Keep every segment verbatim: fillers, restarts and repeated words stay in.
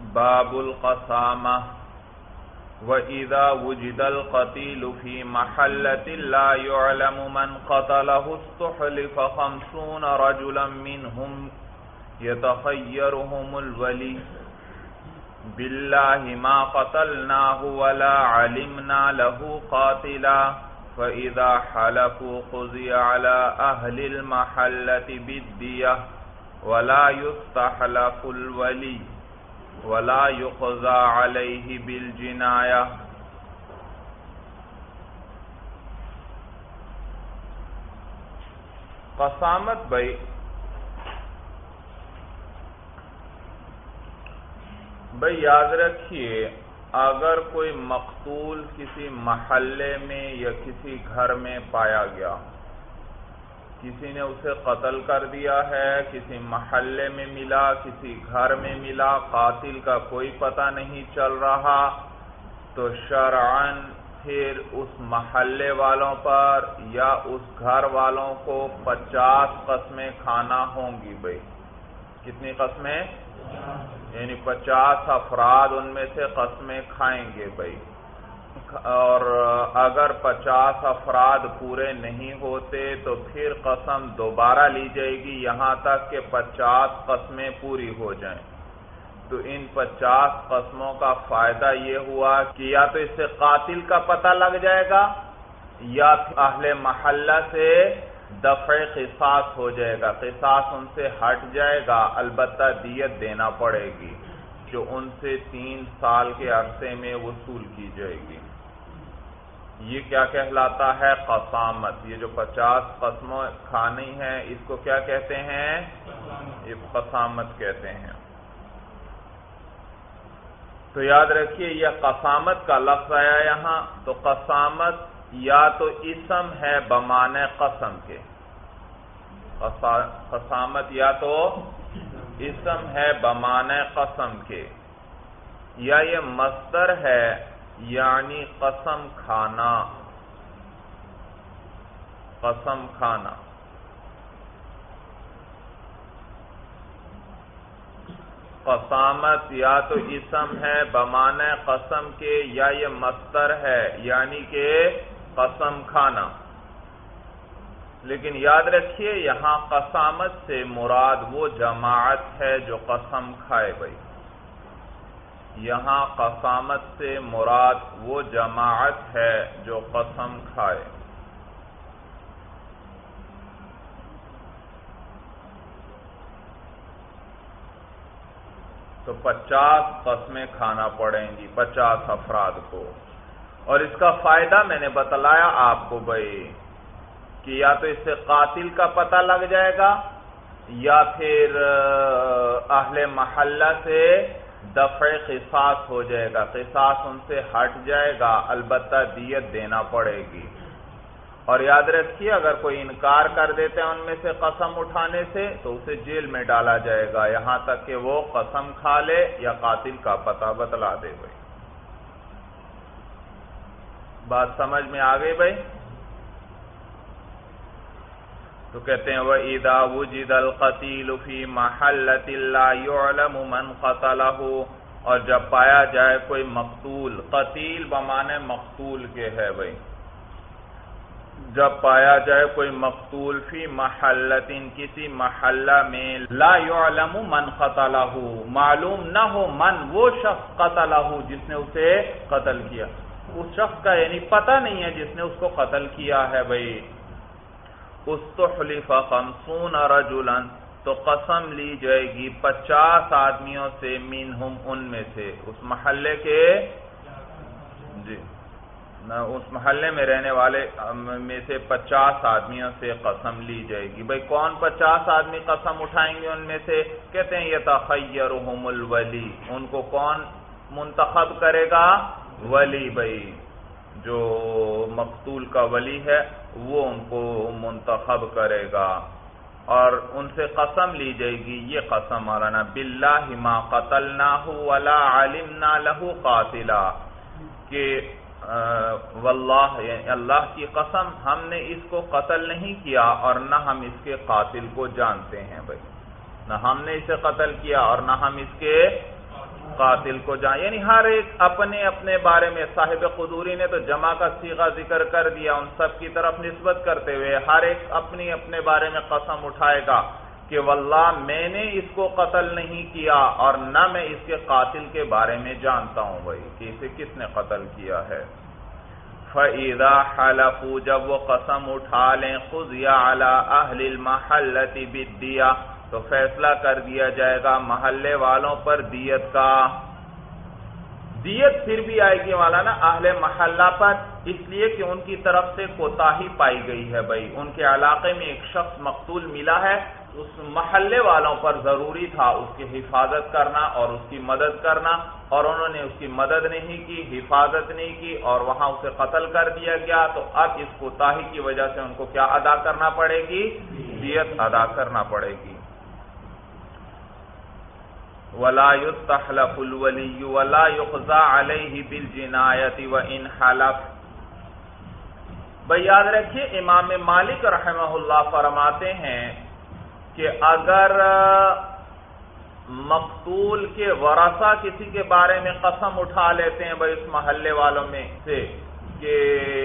باب القسامة وإذا وجد القتيل في محلة لا يعلم من قتله استحلف خمسون رجلا منهم يتخيرهم الولي بالله ما قتلناه ولا علمنا له قاتلا فإذا حلفوا قضي على أهل المحلة بالدية ولا يستحلف الولي ولا يقضى عليه بالجناية. قسامت بھائی بھائی یاد رکھیے، اگر کوئی مقتول کسی محلے میں یا کسی گھر میں پایا گیا، کسی نے اسے قتل کر دیا ہے، کسی محلے میں ملا، کسی گھر میں ملا، قاتل کا کوئی پتہ نہیں چل رہا، تو شرعاً پھر اس محلے والوں پر یا اس گھر والوں کو پچاس قسمیں کھانا ہوں گی. بھائی کتنی قسمیں؟ یعنی پچاس افراد ان میں سے قسمیں کھائیں گے. بھائی اور اگر پچاس افراد پورے نہیں ہوتے تو پھر قسم دوبارہ لی جائے گی یہاں تک کہ پچاس قسمیں پوری ہو جائیں. تو ان پچاس قسموں کا فائدہ یہ ہوا کہ یا تو اس سے قاتل کا پتہ لگ جائے گا یا اہل محلہ سے دفع قصاص ہو جائے گا، قصاص ان سے ہٹ جائے گا، البتہ دیت دینا پڑے گی جو ان سے تین سال کے عرصے میں وصول کی جائے گی. یہ کیا کہلاتا ہے؟ قسامت. یہ جو پچاس قسموں کھانی ہیں اس کو کیا کہتے ہیں؟ یہ قسامت کہتے ہیں. تو یاد رکھیے یہ قسامت کا لفظ آیا یہاں، تو قسامت یا تو اسم ہے بمعنی قسم کے، قسامت یا تو اسم ہے بمعنی قسم کے، یا یہ مصدر ہے یعنی قسم کھانا، قسم کھانا. قسامت یا تو اسم ہے بمعنی قسم کے یا یہ مصدر ہے یعنی کہ قسم کھانا. لیکن یاد رکھیے یہاں قسامت سے مراد وہ جماعت ہے جو قسم کھائے. بھائی یہاں قسامت سے مراد وہ جماعت ہے جو قسم کھائے. تو پچاس قسمیں کھانا پڑیں گی پچاس افراد کو. اور اس کا فائدہ میں نے بتلایا آپ کو بھائی کہ یا تو اس سے قاتل کا پتہ لگ جائے گا یا پھر اہل محلہ سے دفع قصاص ہو جائے گا، قصاص ان سے ہٹ جائے گا، البتہ دیت دینا پڑے گی. اور یاد رکھیے اگر کوئی انکار کر دیتے ہیں ان میں سے قسم اٹھانے سے تو اسے جیل میں ڈالا جائے گا یہاں تک کہ وہ قسم کھا لے یا قاتل کا پتہ بتلا دے. بھائی بات سمجھ میں آ گئی بھائی؟ تو کہتے ہیں وَإِذَا وُجِدَ الْقَتِيلُ فِي مَحَلَّةٍ لَا يُعْلَمُ مَنْ قَتَلَهُ، اور جب پایا جائے کوئی مقتول، قتیل بمعنی مقتول کے ہے. بھائی جب پایا جائے کوئی مقتول فی محلۃ کسی محلہ میں، لا يعلم من قتلہ، معلوم نہ ہو من وہ شخص قتلہ جس نے اسے قتل کیا، اس شخص کا یعنی پتہ نہیں ہے جس نے اس کو قتل کیا ہے. بھائی استحلف خمسون رجلا، تو قسم لی جائے گی پچاس آدمیوں سے، منہم ان میں سے، اس محلے کے جی اس محلے میں رہنے والے میں سے پچاس آدمیوں سے قسم لی جائے گی. بھئی کون پچاس آدمی قسم اٹھائیں گے ان میں سے؟ کہتے ہیں یتخیرہم الولی، ان کو کون منتخب کرے گا؟ ولی. بھئی جو مقتول کا ولی ہے وہ ان کو منتخب کرے گا اور ان سے قسم لی جائے گی. یہ قسم مولانا باللہ ما قتلناہ ولا علمنا لہ قاتلا، کہ واللہ یعنی اللہ کی قسم ہم نے اس کو قتل نہیں کیا اور نہ ہم اس کے قاتل کو جانتے ہیں. بھائی نہ ہم نے اسے قتل کیا اور نہ ہم اس کے قاتل کو جان، یعنی ہر ایک اپنے اپنے بارے میں، صاحب قدوری نے تو جمع کا صیغہ ذکر کر دیا ان سب کی طرف نسبت کرتے ہوئے، ہر ایک اپنی اپنے بارے میں قسم اٹھائے گا کہ واللہ میں نے اس کو قتل نہیں کیا اور نہ میں اس کے قاتل کے بارے میں جانتا ہوں بھائی کہ اسے کس نے قتل کیا ہے۔ فَإِذَا حَلَفُوا جب وہ قسم اٹھا لیں قُضِيَ عَلَىٰ أَهْلِ الْمَحَلَّةِ بِالدِّيَةِ تو فیصلہ کر دیا جائے گا محلے والوں پر دیت کا۔ دیت پھر بھی آئے گی مولانا اہل محلہ پر، اس لیے کہ ان کی طرف سے کوتاہی پائی گئی ہے بھائی، ان کے علاقے میں ایک شخص مقتول ملا ہے، اس محلے والوں پر ضروری تھا اس کی حفاظت کرنا اور اس کی مدد کرنا، اور انہوں نے اس کی مدد نہیں کی، حفاظت نہیں کی اور وہاں اسے قتل کر دیا گیا، تو اب اس کوتاہی کی وجہ سے ان کو کیا ادا کرنا پڑے گی؟ دیت ادا کرنا پڑے گی۔ وَلَا يُسْتَحْلَفُ الْوَلِيُّ وَلَا يُقْضَىٰ عَلَيْهِ بِالْجِنَایَةِ وَإِنْ حَلَفَ۔ بھئی یاد رکھیے امام مالک رحمہ اللہ فرماتے ہیں کہ اگر مقتول کے ورثہ کسی کے بارے میں قسم اٹھا لیتے ہیں بھئی اس محلے والوں میں سے، کہ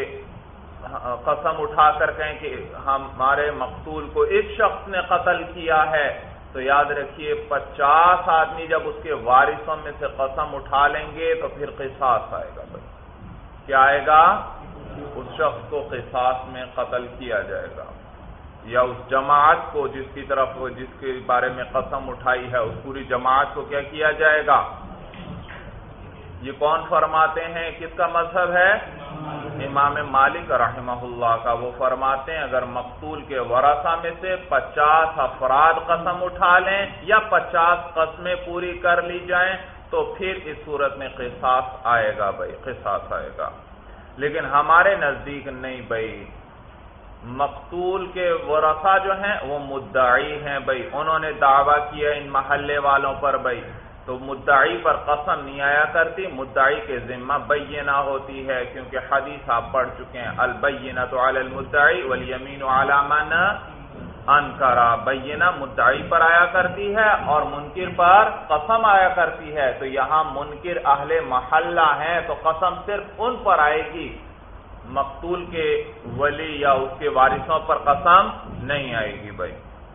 قسم اٹھا کر کہیں کہ ہمارے مقتول کو اس شخص نے قتل کیا ہے، تو یاد رکھیے پچاس آدمی جب اس کے وارثوں میں سے قسم اٹھا لیں گے تو پھر قصاص آئے گا بھائی۔ کیا آئے گا؟ اس شخص کو قصاص میں قتل کیا جائے گا، یا اس جماعت کو جس کی طرف جس کے بارے میں قسم اٹھائی ہے اس پوری جماعت کو کیا کیا جائے گا۔ یہ کون فرماتے ہیں؟ کس کا مذہب ہے؟ امام مالک رحمہ اللہ کا۔ وہ فرماتے ہیں اگر مقتول کے ورثہ میں سے پچاس افراد قسم اٹھا لیں یا پچاس قسمیں پوری کر لی جائیں تو پھر اس صورت میں قصاص آئے گا بھائی، قصاص آئے گا۔ لیکن ہمارے نزدیک نہیں بھائی، مقتول کے ورثہ جو ہیں وہ مدعی ہیں بھائی، انہوں نے دعویٰ کیا ان محلے والوں پر بھائی، تو مدعی پر قسم نہیں آیا کرتی، مدعی کے ذمہ بینہ ہوتی ہے، کیونکہ حدیث آپ پڑھ چکے ہیں البینۃ علی المدعی والیمین علی من انکر، بینہ مدعی پر آیا کرتی ہے اور منکر پر قسم آیا کرتی ہے، تو یہاں منکر اہل محلہ ہیں تو قسم صرف ان پر آئے گی، مقتول کے ولی یا اس کے وارثوں پر قسم نہیں آئے گی بھائی۔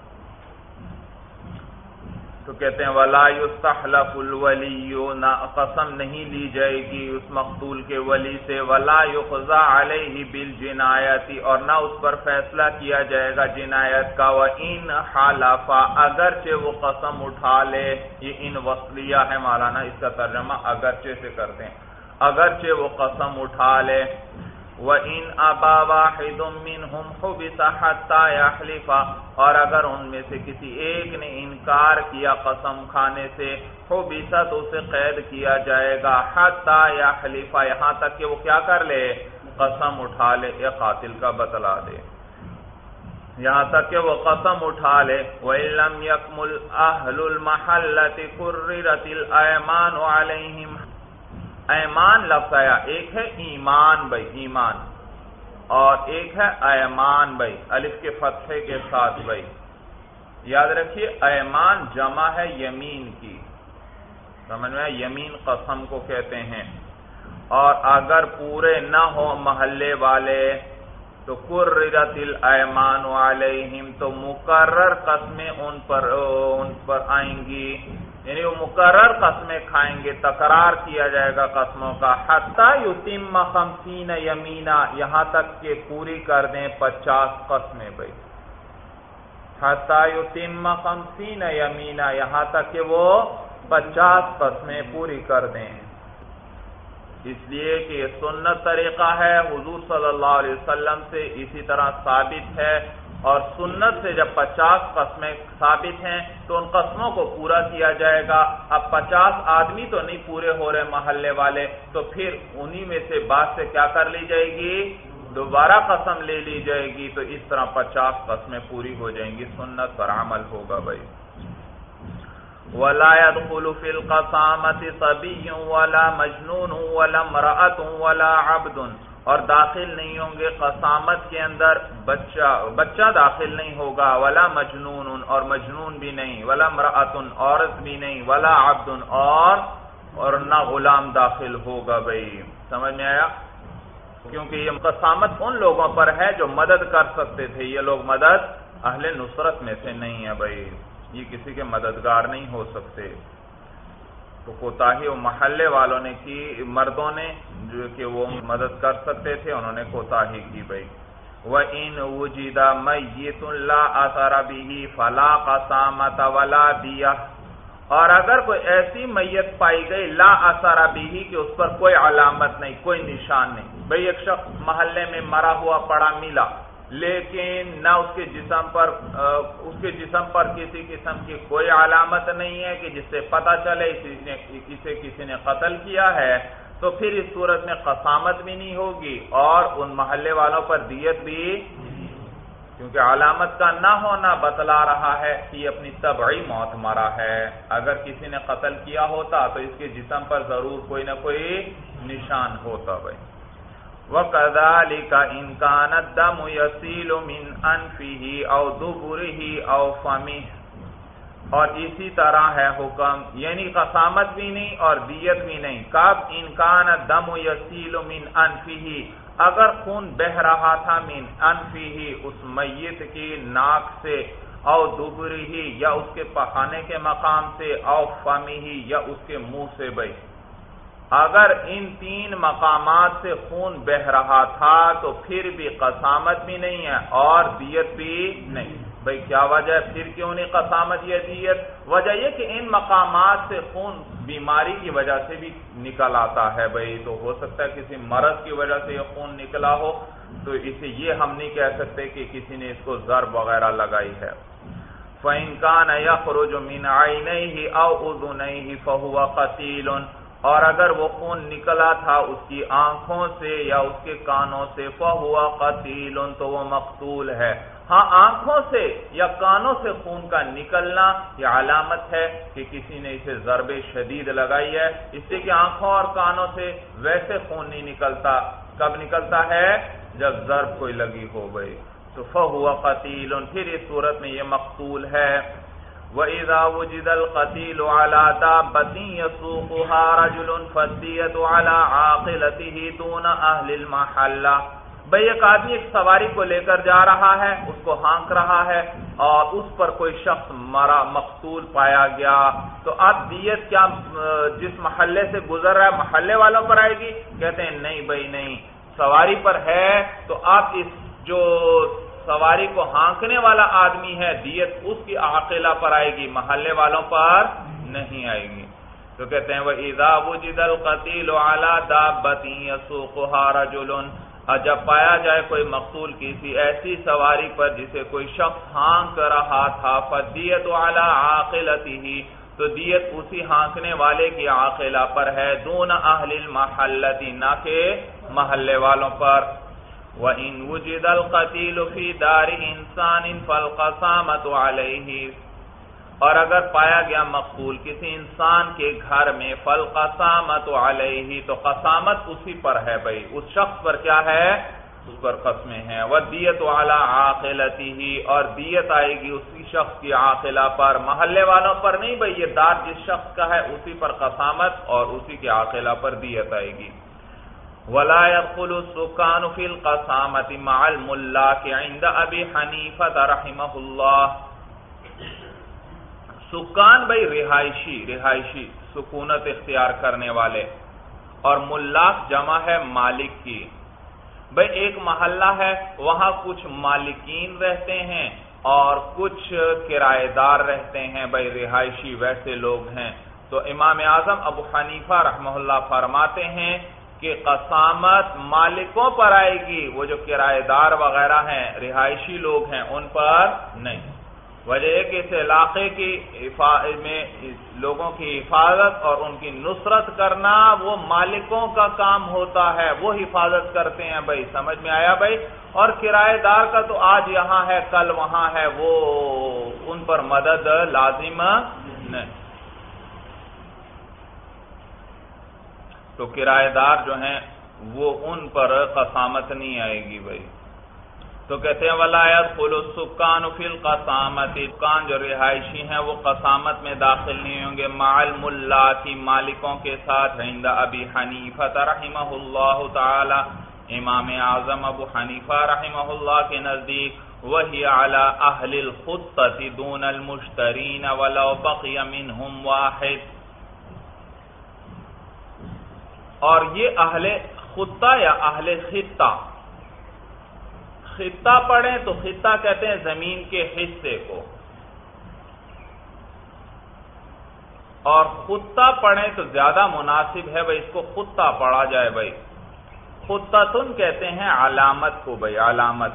تو کہتے ہیں وَلَا يُسْتَحْلَفُ الْوَلِيُّ، نہ قسم نہیں لی جائے گی اس مقتول کے ولی سے، وَلَا يُقْضَىٰ عَلَيْهِ بِالْجِنَایَةِ، اور نہ اس پر فیصلہ کیا جائے گا جنایت کا، وَإِنْ حَلَفَ، اگرچہ وہ قسم اٹھا لے، یہ ان وصلیہ ہے مولانا، اس کا ترجمہ اگرچہ سے کرتے ہیں، اگرچہ وہ قسم اٹھا لے، وَإِنْ أَبَىٰ وَاحِدٌ مِّنْهُمْ حُبِسَ حَتَّىٰ يَحْلِفَ، اور اگر ان میں سے کسی ایک نے انکار کیا قسم کھانے سے، حُبِسَ تو اسے قید کیا جائے گا، حَتَّىٰ يَحْلِفَ یہاں تک کہ وہ کیا کر لے؟ قسم اٹھا لے، یا قاتل کا بتلا دے، یہاں تک کہ وہ قسم اٹھا لے۔ وَإِن لَّمْ يَكْمُلْ أَهْلُ الْمَحَلَّةِ كُرِّرَتِ الْأَيْمَانُ عَلَيْهِمْ، ایمان لفظ آیا، ایک ہے ایمان بھائی، ایمان، اور ایک ہے ایمان بھائی، الف کے فتحے کے ساتھ بھائی، یاد رکھیے ایمان جمع ہے یمین کی، سمجھ میں؟ یمین قسم کو کہتے ہیں، اور اگر پورے نہ ہو محلے والے تو کررت الایمان علیہم، تو مقرر قسمیں ان پر ان پر آئیں گی، یعنی وہ مقرر قسمیں کھائیں گے، تکرار کیا جائے گا قسموں کا، حتی یتم خمسین یمینا، یہاں تک کہ پوری کر دیں پچاس قسمیں بھائی، حتی یتم خمسین یمینا، یہاں تک کہ وہ پچاس قسمیں پوری کر دیں، اس لیے کہ یہ سنت طریقہ ہے حضور صلی اللہ علیہ وسلم سے اسی طرح ثابت ہے، اور سنت سے جب پچاس قسمیں ثابت ہیں تو ان قسموں کو پورا کیا جائے گا۔ اب پچاس آدمی تو نہیں پورے ہو رہے محلے والے، تو پھر انہی میں سے بعد سے کیا کر لی جائے گی؟ دوبارہ قسم لے لی جائے گی، تو اس طرح پچاس قسمیں پوری ہو جائیں گی، سنت پر عمل ہوگا بھائی۔ وَلَا يَدْخُلُ فِي الْقَسَامَةِ صَبِيٌّ وَلَا مَجْنُونٌ وَلَا امْرَأَةٌ وَلَا عَبْدٌ، اور داخل نہیں ہوں گے قسامت کے اندر بچہ بچہ داخل نہیں ہوگا، ولا مجنون، اور مجنون بھی نہیں، ولا امرأۃ عورت بھی نہیں، ولا عبد اور اور نہ غلام داخل ہوگا بھائی. سمجھ میں آیا؟ کیونکہ یہ قسامت ان لوگوں پر ہے جو مدد کر سکتے تھے. یہ لوگ مدد اہل نصرت میں سے نہیں ہے بھائی، یہ کسی کے مددگار نہیں ہو سکتے. تو کوتاہی وہ محلے والوں نے کی، مردوں نے جو کہ وہ مدد کر سکتے تھے انہوں نے کوتاہی کی بھائی. وَإِنْ وُجِدَ مَيِّتٌ لَا أَثَرَ بِهِ فَلَا قَسَامَةَ وَلَا دِيَةَ، اور اگر کوئی ایسی میت پائی گئی لا اثر بہ کہ اس پر کوئی علامت نہیں، کوئی نشان نہیں. بھئی ایک شخص محلے میں مرا ہوا پڑا ملا، لیکن نہ اس کے جسم پر اس کے جسم پر کسی قسم کی کوئی علامت نہیں ہے کہ جس سے پتہ چلے اسے کسی نے قتل کیا ہے، تو پھر اس صورت میں قسامت بھی نہیں ہوگی اور ان محلے والوں پر دیت بھی، کیونکہ علامت کا نہ ہونا بتلا رہا ہے کہ یہ اپنی طبعی موت مرا ہے. اگر کسی نے قتل کیا ہوتا تو اس کے جسم پر ضرور کوئی نہ کوئی نشان ہوتا بھائی. وَكَذَلِكَ إِنْ كَانَ الدَّمُ يَسِيلُ مِنْ أَنْفِهِ أَوْ دُبُرِهِ أَوْ فَمِهِ، اور اسی طرح ہے حکم، یعنی قسامت بھی نہیں اور دیت بھی نہیں. کب؟ إِنْ كَانَ الدَّمُ يَسِيلُ مِنْ أَنْفِهِ، اگر خون بہ رہا تھا من أنفه اس میت کی ناک سے، او دبرہ یا اس کے پخانے کے مقام سے، او فمہ یا اس کے منہ سے. بھائی اگر ان تین مقامات سے خون بہ رہا تھا تو پھر بھی قسامت بھی نہیں ہے اور دیت بھی نہیں. بھائی کیا وجہ ہے؟ پھر کیوں نہیں قسامت یا دیت؟ وجہ یہ کہ ان مقامات سے خون بیماری کی وجہ سے بھی نکل آتا ہے. بھائی تو ہو سکتا ہے کسی مرض کی وجہ سے یہ خون نکلا ہو، تو اسے یہ ہم نہیں کہہ سکتے کہ کسی نے اس کو ضرب وغیرہ لگائی ہے. فَإِنْ كَانَ يَخْرُجُ مِنْ عَيْنَيْهِ أَوْ أُذُنَيْهِ فَهُوَ قَتِيلٌ، اور اگر وہ خون نکلا تھا اس کی آنکھوں سے یا اس کے کانوں سے، فَهُوَ قَتِيلٌ تو وہ مقتول ہے. ہاں آنکھوں سے یا کانوں سے خون کا نکلنا یہ علامت ہے کہ کسی نے اسے ضرب شدید لگائی ہے، اس سے کہ آنکھوں اور کانوں سے ویسے خون نہیں نکلتا. کب نکلتا ہے؟ جب ضرب کوئی لگی ہو گئی. تو فَهُوَ قَتِيلٌ پھر اس صورت میں یہ مقتول ہے. وَإِذَا وُجِدَ الْقَتِيلُ عَلَى دَابَّةٍ يَسُوقُهَا رَجُلٌ فَالدِّيَةُ عَلَى عَاقِلَتِهِ دُونَ أَهْلِ الْمَحَلَّةِ. بھئی ایک آدمی ایک سواری کو لے کر جا رہا ہے، اس کو ہانک رہا ہے اور اس پر کوئی شخص مرا مقتول پایا گیا، تو اب دیت کیا جس محلے سے گزر رہا ہے محلے والوں پر آئے گی؟ کہتے ہیں نہیں بھئی نہیں، سواری پر ہے تو اب اس جو سواری کو ہانکنے والا آدمی ہے دیت اس کی عاقلہ پر آئے گی، محلے والوں پر نہیں آئے گی. تو کہتے ہیں وَإِذَا وُجِدَ الْقَتِيلُ عَلَى دَابَّةٍ يَسُوقُهَا رَجُلٌ، اور جب پایا جائے کوئی مقتول کسی ایسی سواری پر جسے کوئی شخص ہانک رہا تھا، فَالدِّيَةُ عَلَى عَاقِلَتِهِ تو دیت اسی ہانکنے والے کی عاقلہ پر ہے، دون اہل المحلۃ نہ کہ محلے والوں پر. وَإِنْ وُجِدَ الْقَتِيلُ فِي دَارِ إِنسَانٍ فَالْقَسَامَةُ عَلَيْهِ، اور اگر پایا گیا مقتول کسی انسان کے گھر میں، فَالْقَسَامَةُ عَلَيْهِ تو قسامت اسی پر ہے. بھائی اس شخص پر کیا ہے؟ اس پر قسمیں ہیں. وَالدِّيَةُ عَلَى عَاقِلَتِهِ اور دیت آئے گی اسی شخص کی عاقلہ پر، محلے والوں پر نہیں. بھائی یہ دار جس شخص کا ہے اسی پر قسامت اور اسی کی عاقلہ پر دیت آئے گی. وَلَا يَدْخُلُ السُّكَّانُ فِي الْقَسَامَةِ مَعَ الْمُلَّاكِ عِنْدَ أَبِي حَنِيفَةَ رَحِمَهُ اللَّهُ. سکان بھائی رہائشی رہائشی سکونت اختیار کرنے والے، اور ملاک جمع ہے مالک کی. بھائی ایک محلہ ہے وہاں کچھ مالکین رہتے ہیں اور کچھ کرایہ دار رہتے ہیں. بھائی رہائشی ویسے لوگ ہیں. تو امام اعظم ابو حنیفہ رحمہ اللہ فرماتے ہیں کہ قسامت مالکوں پر آئے گی، وہ جو کرایہ دار وغیرہ ہیں رہائشی لوگ ہیں ان پر نہیں. وجہ ہے کہ اس علاقے کی میں لوگوں کی حفاظت اور ان کی نصرت کرنا وہ مالکوں کا کام ہوتا ہے، وہ حفاظت کرتے ہیں. بھائی سمجھ میں آیا بھائی؟ اور کرایہ دار کا تو آج یہاں ہے کل وہاں ہے، وہ ان پر مدد لازم نہیں. تو کرایہ دار جو ہیں وہ ان پر قسامت نہیں آئے گی. بھائی تو کہتے ہیں وَلَا يَدْخُلُ السُّكَّانُ فِي الْقَسَامَةِ، سکان جو رہائشی ہیں وہ قسامت میں داخل نہیں ہوں گے، مع الملاتی مالکوں کے ساتھ، عند ابی حنیفہ رحمہ اللہ تعالی، امام اعظم ابو حنیفہ رحمہ اللہ کے نزدیک، وہی علی اہل الخطۃ دون المشترین ولو بقی منہم واحد، اور یہ اہل خطہ یا اہل خطہ، خطہ پڑھیں تو خطہ کہتے ہیں زمین کے حصے کو، اور خطہ پڑھیں تو زیادہ مناسب ہے بھائی اس کو خطہ پڑھا جائے بھائی، خطتن کہتے ہیں علامت کو بھائی، علامت۔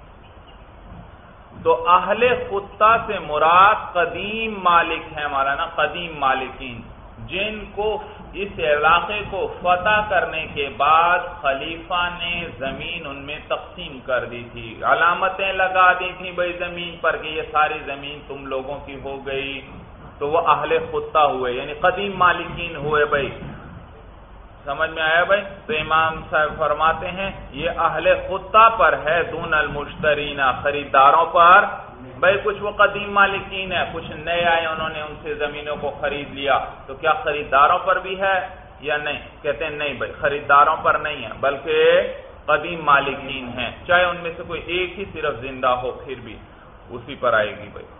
تو اہل خطہ سے مراد قدیم مالک ہیں مولانا، قدیم مالکین، جن کو اس علاقے کو فتح کرنے کے بعد خلیفہ نے زمین ان میں تقسیم کر دی تھی، علامتیں لگا دی تھی بھائی زمین پر کہ یہ ساری زمین تم لوگوں کی ہو گئی، تو وہ اہل خطہ ہوئے، یعنی قدیم مالکین ہوئے بھائی۔ سمجھ میں آیا بھائی؟ تو امام صاحب فرماتے ہیں یہ اہل خطہ پر ہے، دون المشترین، خریداروں پر بھائی کچھ وہ قدیم مالکین ہیں، کچھ نئے آئے انہوں نے ان سے زمینوں کو خرید لیا، تو کیا خریداروں پر بھی ہے یا نہیں؟ کہتے ہیں نہیں بھائی، خریداروں پر نہیں ہے بلکہ قدیم مالکین ہیں، چاہے ان میں سے کوئی ایک ہی صرف زندہ ہو پھر بھی اسی پر آئے گی بھائی۔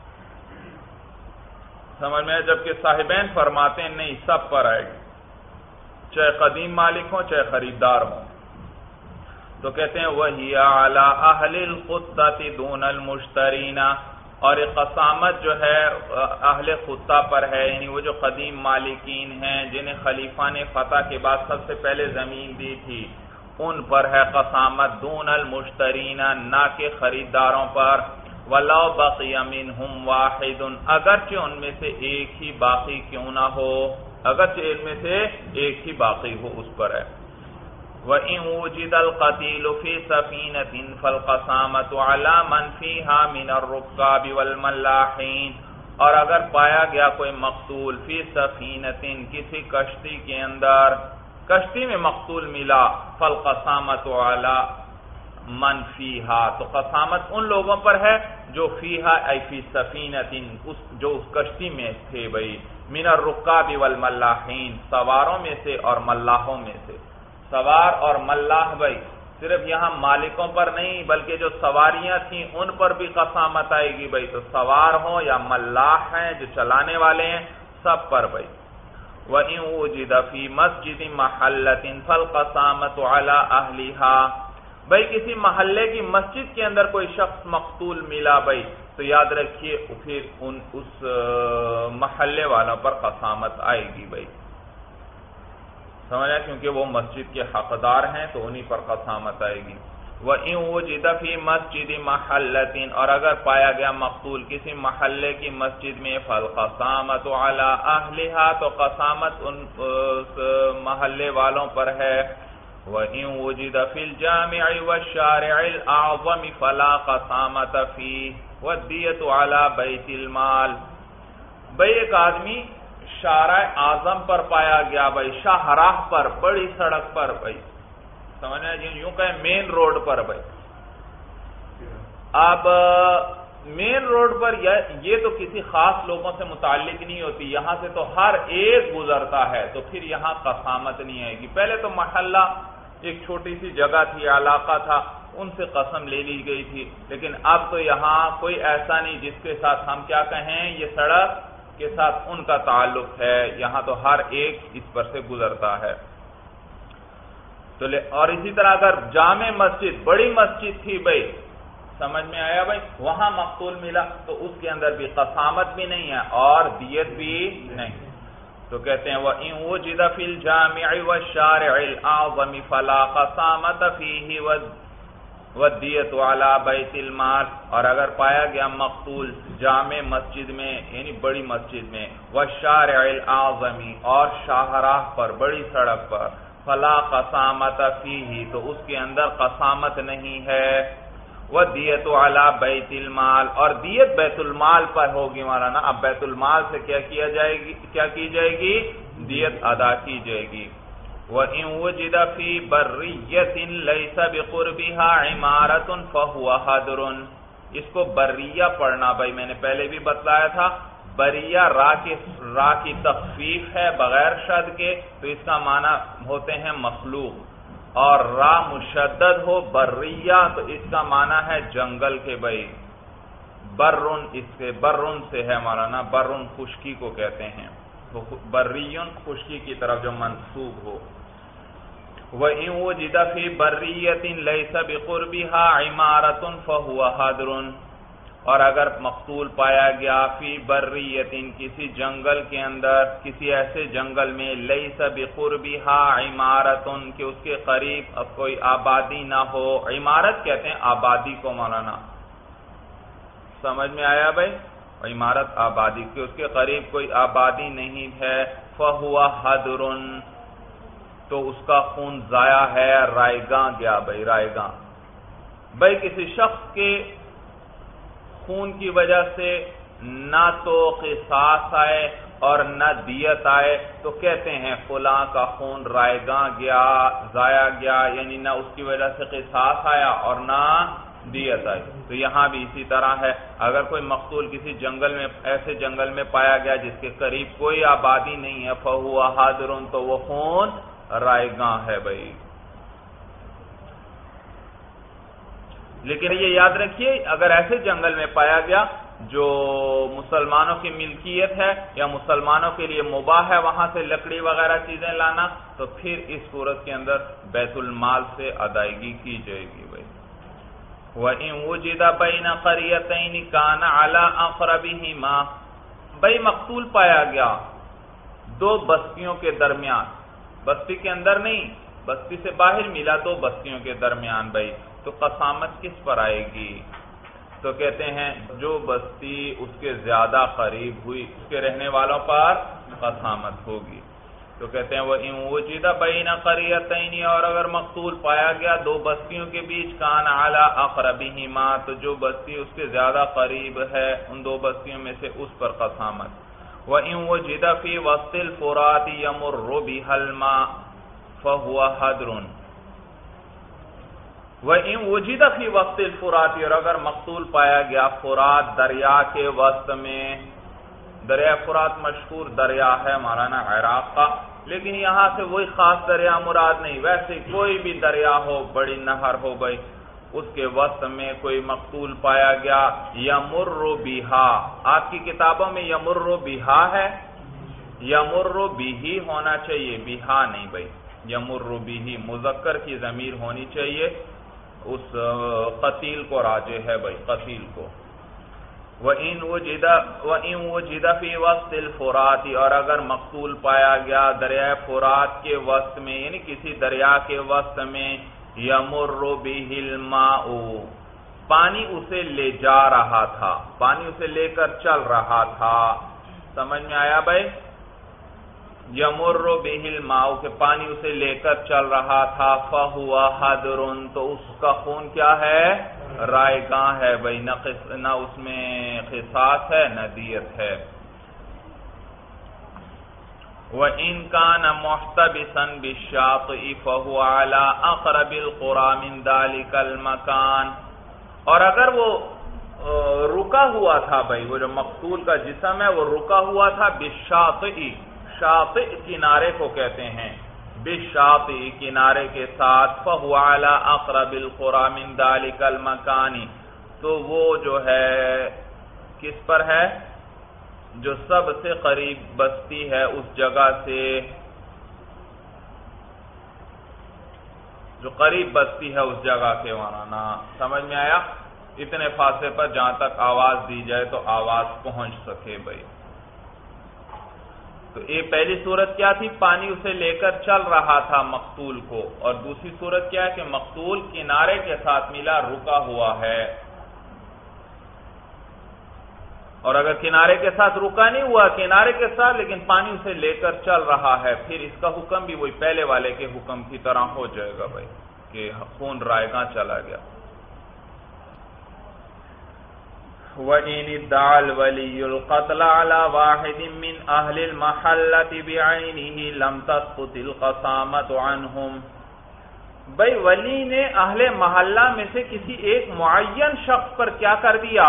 سمجھ میں؟ جبکہ صاحبین فرماتے ہیں نہیں، سب پر آئے گی، چاہے قدیم مالک ہوں چاہے خریدار ہوں۔ تو کہتے ہیں وہی اعلی اہل الخطۃ دون المشترین، اور یہ قسامت جو ہے اہل خطہ پر ہے، یعنی وہ جو قدیم مالکین ہیں جنہیں خلیفہ نے فتح کے بعد سب سے پہلے زمین دی تھی، ان پر ہے قسامت، دون المشترین، نہ کہ خریداروں پر، ولو بقی منہم واحد، اگرچہ ان میں سے ایک ہی باقی کیوں نہ ہو، اگرچہ ان میں سے ایک ہی باقی ہو اس پر ہے۔ وَإِن وُجِدَ الْقَتِيلُ فِي سَفِينَةٍ فَالْقَسَامَةُ عَلَى مَنْ فِيهَا مِنَ الرُّكَّابِ وَالْمَلَّاحِينَ، اور اگر پایا گیا کوئی مقتول فی سفینۃ، کسی کشتی کے اندر، کشتی میں مقتول ملا، فَالْقَسَامَةُ عَلَى مَنْ فِيهَا، تو قسامت ان لوگوں پر ہے جو فیہا ای فی سفینۃ، اس جو اس کشتی میں تھے بھائی، من الرکاب والملاحین، سواروں میں سے اور ملاحوں میں سے۔ سوار اور ملاح بھائی صرف یہاں مالکوں پر نہیں بلکہ جو سواریاں تھیں ان پر بھی قسامت آئے گی بھائی، تو سوار ہوں یا ملاح ہیں جو چلانے والے ہیں، سب پر بھائی۔ وَإِن وُجِدَ فِي مَسْجِدٍ مَحَلَّةٍ فَالْقَسَامَةُ عَلَى أَهْلِهَا، بھائی کسی محلے کی مسجد کے اندر کوئی شخص مقتول ملا بھائی، تو یاد رکھیے پھر ان اس محلے والوں پر قسامت آئے گی بھائی، سمجھا؟ کیونکہ وہ مسجد کے حقدار ہیں تو انہی پر قسامت آئے گی۔ وَإِن وُجِدَ فِي مَسْجِدِ مَحَلَّةٍ، اور اگر پایا گیا مقتول کسی محلے کی مسجد میں، فَالْقَسَامَةُ عَلَى أَهْلِهَا، تو قسامت ان محلے والوں پر ہے۔ وَإِن وُجِدَ فِي الْجَامِعِ وَالشَّارِعِ الْأَعْظَمِ فَلَا قَسَامَةَ فِيهِ وَالدِّيَةُ عَلَى بَيْتِ الْمَالِ، بھئی ایک آدمی شارع اعظم پر پایا گیا بھائی، شاہراہ پر، بڑی سڑک پر بھائی، سمجھنا جی، یوں کہیں مین روڈ پر بھائی۔ اب مین روڈ پر یہ تو کسی خاص لوگوں سے متعلق نہیں ہوتی، یہاں سے تو ہر ایک گزرتا ہے، تو پھر یہاں قسامت نہیں آئے گی۔ پہلے تو محلہ ایک چھوٹی سی جگہ تھی، علاقہ تھا، ان سے قسم لے لی گئی تھی، لیکن اب تو یہاں کوئی ایسا نہیں جس کے ساتھ ہم کیا کہیں یہ سڑک کے ساتھ ان کا تعلق ہے، یہاں تو ہر ایک اس پر سے گزرتا ہے۔ تو لے اور اسی طرح اگر جامع مسجد، بڑی مسجد تھی بھائی، سمجھ میں آیا بھائی، وہاں مقتول ملا تو اس کے اندر بھی قسامت بھی نہیں ہے اور دیت بھی نہیں۔ تو کہتے ہیں وَإِن وُجِدَ فِي الْجَامِعِ وَالشَّارِعِ الْأَعْظَمِ فَلَا قَسَامَةَ فِيهِ وَالدِّيَةُ عَلَى بَيْتِ الْمَالِ، اور اگر پایا گیا مقتول جامع مسجد میں یعنی بڑی مسجد میں، وَالشَّارِعِ الْأَعْظَمِ، اور شاہراہ پر، بڑی سڑک پر، فَلَا قَسَامَةَ فِيهِ، تو اس کے اندر قسامت نہیں ہے، وَالدِّيَةُ عَلَى بَيْتِ الْمَالِ، اور دیت بیت المال پر ہوگی مولانا۔ اب بیت المال سے کیا کیا جائے گی، کیا کی جائے گی؟ دیت ادا کی جائے گی۔ وَإِن وُجِدَ فِي بَرِّيَّةٍ لَيْسَ بِقُرْبِهَا عِمَارَةٌ فَهُوَ حَدْرٌ. اس کو بریہ پڑھنا بھائی میں نے پہلے بھی بتلایا تھا. بریہ را کی را کی تخفیف ہے بغیر شد کے تو اس کا معنی ہوتے ہیں مخلوق, اور را مشدد ہو بریہ تو اس کا معنی ہے جنگل کے. بھائی برن اس سے برن سے ہے مولانا, برن خشکی کو کہتے ہیں, بریون خشکی کی طرف جو منسوب ہو. وَإِن وُجِدَ فِي بَرِّيَّةٍ لَيْسَ بِقُرْبِهَا عِمَارَةٌ فَهُوَ حَدْرٌ. اور اگر مقتول پایا گیا فی بریۃ کسی جنگل کے اندر, کسی ایسے جنگل میں, لیس بقربہا عمارۃ کہ اس کے قریب اب کوئی آبادی نہ ہو. عمارت کہتے ہیں آبادی کو مولانا, سمجھ میں آیا بھائی؟ عمارت آبادی کہ اس کے قریب کوئی آبادی نہیں ہے. فہو حدر تو اس کا خون ضائع ہے, رائگاں گیا. بھائی رائگاں بھائی کسی شخص کے خون کی وجہ سے نہ تو قصاص آئے اور نہ دیت آئے تو کہتے ہیں فلاں کا خون رائگاں گیا, ضائع گیا, یعنی نہ اس کی وجہ سے قصاص آیا اور نہ دیت آئی. تو یہاں بھی اسی طرح ہے, اگر کوئی مقتول کسی جنگل میں ایسے جنگل میں پایا گیا جس کے قریب کوئی آبادی نہیں ہے, فہو حاضر تو وہ خون رائگاں ہے. بھائی لیکن یہ یاد رکھیے اگر ایسے جنگل میں پایا گیا جو مسلمانوں کی ملکیت ہے یا مسلمانوں کے لیے مباح ہے وہاں سے لکڑی وغیرہ چیزیں لانا, تو پھر اس صورت کے اندر بیت المال سے ادائیگی کی جائے گی. بھائی وَإِن وُجِدَ بَيْنَ قَرْيَتَيْنِ كَانَ عَلَىٰ أَقْرَبِهِمَا. بھائی مقتول پایا گیا دو بستیوں کے درمیان, بستی کے اندر نہیں, بستی سے باہر ملا دو بستیوں کے درمیان. بھائی تو قسامت کس پر آئے گی؟ تو کہتے ہیں جو بستی اس کے زیادہ قریب ہوئی اس کے رہنے والوں پر قسامت ہوگی. تو کہتے ہیں وَإِن وُجِدَ بَيْنَ قَرْيَتَيْنِ اور اگر مقتول پایا گیا دو بستیوں کے بیچ, کان علی اقربہما تو جو بستی اس کے زیادہ قریب ہے ان دو بستیوں میں سے اس پر قسامت. وَإِن وُجِدَ فِي وَسْطِ الْفُرَاتِ يَمُرُّ بِهَا الْمَاءُ فَهُوَ حَدْرٌ. وَإِن وُجِدَ فِي وَسْطِ الْفُرَاتِ اور اگر مقتول پایا گیا فرات دریا کے وسط میں. دریا فرات مشہور دریا ہے مولانا عراق کا, لیکن یہاں سے وہی خاص دریا مراد نہیں, ویسے کوئی بھی دریا ہو, بڑی نہر ہو گئی, اس کے وسط میں کوئی مقتول پایا گیا. یمر بہا, آپ کی کتابوں میں یمر بہا ہے, یمر بہی ہونا چاہیے, بہا نہیں. بھائی یمر بہی مذکر کی ضمیر ہونی چاہیے, اس قتیل کو راجع ہے. بھائی قتیل کو. وَإِن وُجِدَ وَإِن وُجِدَ فِي وَسْطِ الْفُرَاتِ اور اگر مقتول پایا گیا دریائے فرات کے وسط میں, یعنی کسی دریا کے وسط میں, يَمُرُّ بِهِ الْمَاءُ پانی اسے لے جا رہا تھا, پانی اسے لے کر چل رہا تھا. سمجھ میں آیا بھائی؟ يَمُرُّ بِهِ الْمَاءُ کہ پانی اسے لے کر چل رہا تھا. فَهُوَ حَدْرٌ تو اس کا خون کیا ہے؟ رائگاں ہے. بھائی نہ اس میں قصاص ہے نہ دیت ہے. وَإِن كَانَ مُحْتَبِسًا بِالشَّاطِئِ فَهُوَ عَلَىٰ أَقْرَبِ الْقُرَىٰ مِنْ ذَلِكَ الْمَكَانِ اور اگر وہ رکا ہوا تھا, بھائی وہ جو مقتول کا جسم ہے وہ رکا ہوا تھا بالشاطئ, شاطئ کنارے کو کہتے ہیں, بالشاطئ کنارے کے ساتھ. فَهُوَ عَلَىٰ أَقْرَبِ الْقُرَىٰ مِنْ ذَلِكَ الْمَكَانِ تو وہ جو ہے کس پر ہے؟ جو سب سے قریب بستی ہے اس جگہ سے, جو قریب بستی ہے اس جگہ کے. وہاں سمجھ میں آیا؟ اتنے فاصلے پر جہاں تک آواز دی جائے تو آواز پہنچ سکے. بھائی تو یہ پہلی صورت کیا تھی؟ پانی اسے لے کر چل رہا تھا مقتول کو, اور دوسری صورت کیا ہے کہ مقتول کنارے کے ساتھ ملا, رکا ہوا ہے. اور اگر کنارے کے ساتھ رکا نہیں ہوا, کنارے کے ساتھ لیکن پانی اسے لے کر چل رہا ہے, پھر اس کا حکم بھی وہی پہلے والے کے حکم کی طرح ہو جائے گا. بھائی کہ خون رائگاں چلا گیا. وَإِنِ ادَّعَى الْوَلِيُّ الْقَتْلَ عَلَى وَاحِدٍ مِّنْ أَهْلِ الْمَحَلَّةِ بِعَيْنِهِ لَمْ تَسْقُطِ الْقَسَامَةُ عَنْهُمْ۔ بھئی ولی نے اہل محلہ میں سے کسی ایک معین شخص پر کیا کر دیا؟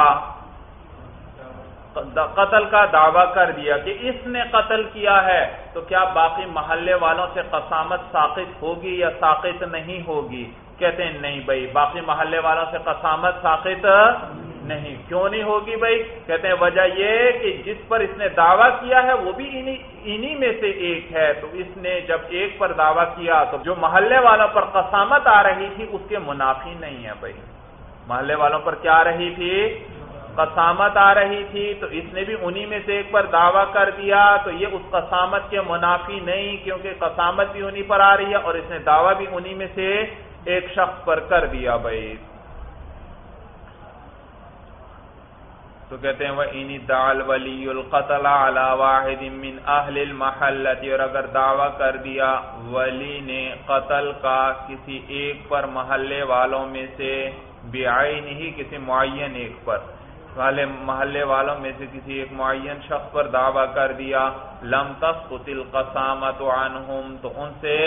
قتل کا دعویٰ کر دیا کہ اس نے قتل کیا ہے، تو کیا باقی محلے والوں سے قسامت ساقط ہوگی یا ساقط نہیں ہوگی؟ کہتے ہیں نہیں بھئی، باقی محلے والوں سے قسامت ساقط نہیں۔ کیوں نہیں ہوگی بھئی؟ کہتے ہیں وجہ یہ کہ جس پر اس نے دعویٰ کیا ہے وہ بھی انہی انہی میں سے ایک ہے، تو اس نے جب ایک پر دعویٰ کیا تو جو محلے والوں پر قسامت آ رہی تھی اس کے منافی نہیں ہے بھئی۔ محلے والوں پر کیا آ رہی تھی؟ قسامت آ رہی تھی، تو اس نے بھی انہی میں سے ایک پر دعویٰ کر دیا، تو یہ اس قسامت کے منافی نہیں، کیونکہ قسامت بھی انہی پر آ رہی ہے اور اس نے دعویٰ بھی انہی میں سے ایک شخص پر کر دیا بھئی۔ تو کہتے ہیں وَإِنِ ادَّعَى الْوَلِيُّ الْقَتْلَ عَلَى وَاحِدٍ مِّنْ أَهْلِ الْمَحَلَّةِ، اور اگر دعویٰ کر دیا ولی نے قتل کا کسی ایک پر محلے والوں میں سے، بعینہ کسی معین ایک پر، محلے والوں میں سے کسی ایک معین شخص پر دعویٰ کر دیا، لم تسقط القسامۃ عنہم، تو ان سے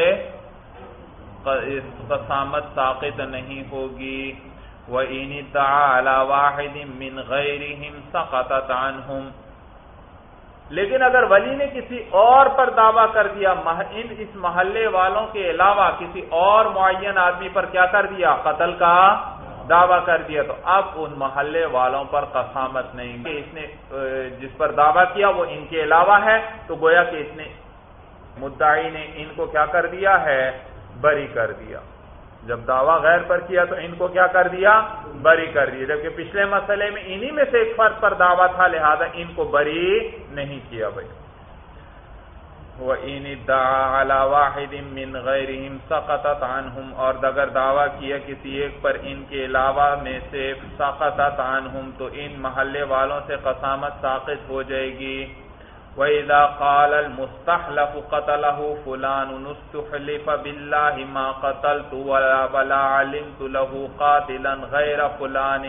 قسامت ساقط نہیں ہوگی۔ وَإِنِ ادَّعَى عَلَى وَاحِدٍ مِّنْ غَيْرِهِمْ سَقَطَتْ عَنْهُمْ، لیکن اگر ولی نے کسی اور پر دعویٰ کر دیا، اس محلے والوں کے علاوہ کسی اور معین آدمی پر کیا کر دیا؟ قتل کا دعویٰ کر دیا، تو اب ان محلے والوں پر قسامت نہیں کہ اس نے جس پر دعویٰ کیا وہ ان کے علاوہ ہے، تو گویا کہ اس نے مدعی نے ان کو کیا کر دیا ہے؟ بری کر دیا۔ جب دعویٰ غیر پر کیا تو ان کو کیا کر دیا؟ بری کر دیا، جبکہ پچھلے مسئلے میں انہی میں سے ایک فرد پر دعویٰ تھا، لہذا ان کو بری نہیں کیا بھائی۔ وَإِنِ ادَّعَى عَلَى وَاحِدٍ مِّنْ غَيْرِهِمْ سَقَطَتْ عَنْهُمْ، اور اگر دعویٰ کیا کسی ایک پر ان کے علاوہ میں سے، سَقَطَتْ عَنْهُمْ، تو ان محلے والوں سے قسامت ساقط ہو جائے گی۔ وَإِذَا قَالَ الْمُسْتَحْلَفُ قَتَلَهُ فُلَانٌ اسْتُحْلِفَ بِاللَّهِ مَا قَتَلْتُ وَلَا عَلِمْتُ لَهُ قَاتِلًا غَيْرَ فُلَانٍ۔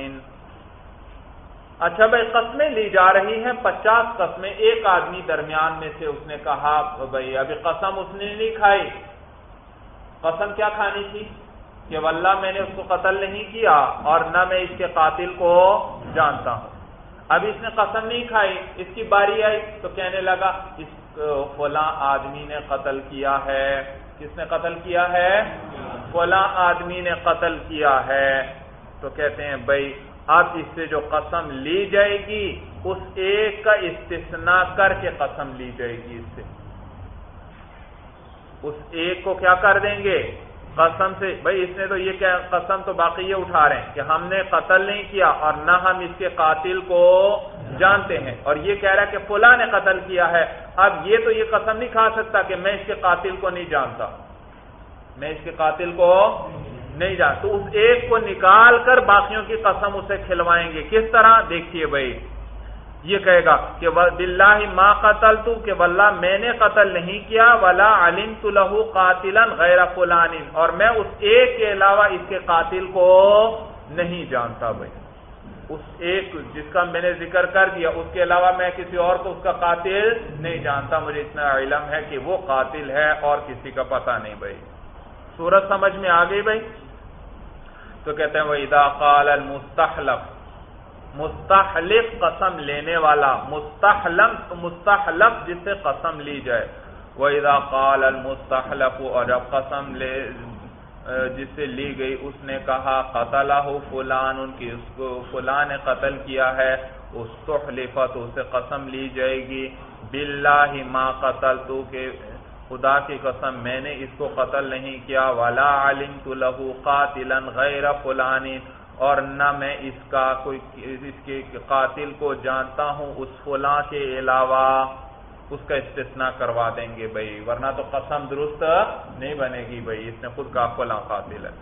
اچھا بھائی، قسمیں لی جا رہی ہیں، پچاس قسمیں، ایک آدمی درمیان میں سے اس نے کہا بھائی ابھی قسم اس نے نہیں کھائی، قسم کیا کھانی تھی کہ واللہ میں نے اس کو قتل نہیں کیا اور نہ میں اس کے قاتل کو جانتا ہوں۔ اب اس نے قسم نہیں کھائی، اس کی باری آئی تو کہنے لگا اس فلاں آدمی نے قتل کیا ہے۔ کس نے قتل کیا ہے؟ فلاں آدمی نے قتل کیا ہے۔ تو کہتے ہیں بھائی اب اس سے جو قسم لی جائے گی اس ایک کا استثناء کر کے قسم لی جائے گی، اس سے اس ایک کو کیا کر دیں گے؟ قسم سے بھائی اس نے تو یہ کیا قسم تو باقی یہ اٹھا رہے ہیں کہ ہم نے قتل نہیں کیا اور نہ ہم اس کے قاتل کو جانتے ہیں، اور یہ کہہ رہا ہے کہ فلاں نے قتل کیا ہے۔ اب یہ تو یہ قسم نہیں کھا سکتا کہ میں اس کے قاتل کو نہیں جانتا، میں اس کے قاتل کو نہیں جانتا، تو اس ایک کو نکال کر باقیوں کی قسم اسے کھلوائیں گے۔ کس طرح؟ دیکھیے بھائی، یہ کہے گا کہ باللہ ما قتلت، کہ واللہ میں نے قتل نہیں کیا، ولا علمت له قاتلا غیر فلان، اور میں اس ایک کے علاوہ اس کے قاتل کو نہیں جانتا بھائی۔ اس ایک جس کا میں نے ذکر کر دیا اس کے علاوہ میں کسی اور کو اس کا قاتل نہیں جانتا، مجھے اتنا علم ہے کہ وہ قاتل ہے اور کسی کا پتہ نہیں بھائی۔ صورت سمجھ میں آ گئی بھائی؟ تو کہتے ہیں وَإِذَا قَالَ الْمُسْتَحْلَفُ، مستحلف قسم لینے والا، مستحلم مستحلف جس سے قسم لی جائے۔ وَإِذَا قَالَ الْمُسْتَحْلَفُ، اور جب قسم لے جس سے لی گئی اس نے کہا قَتَلَهُ فُلَانٌ، کہ اس کو فلاں نے قتل کیا ہے، استحلف تو اسے قسم لی جائے گی، بِاللَّهِ مَا قَتَلْتُ، کہ خدا کی قسم میں نے اس کو قتل نہیں کیا، وَلَا عَلِمْتُ لَهُ قَاتِلًا غَيْرَ فُلَانٍ، اور نہ میں اس کا کوئی اس کے قاتل کو جانتا ہوں اس فلاں کے علاوہ، اس کا استثناء کروا دیں گے بھائی، ورنہ تو قسم درست نہیں بنے گی بھائی، اس نے خود کہا فلاں قاتل ہے۔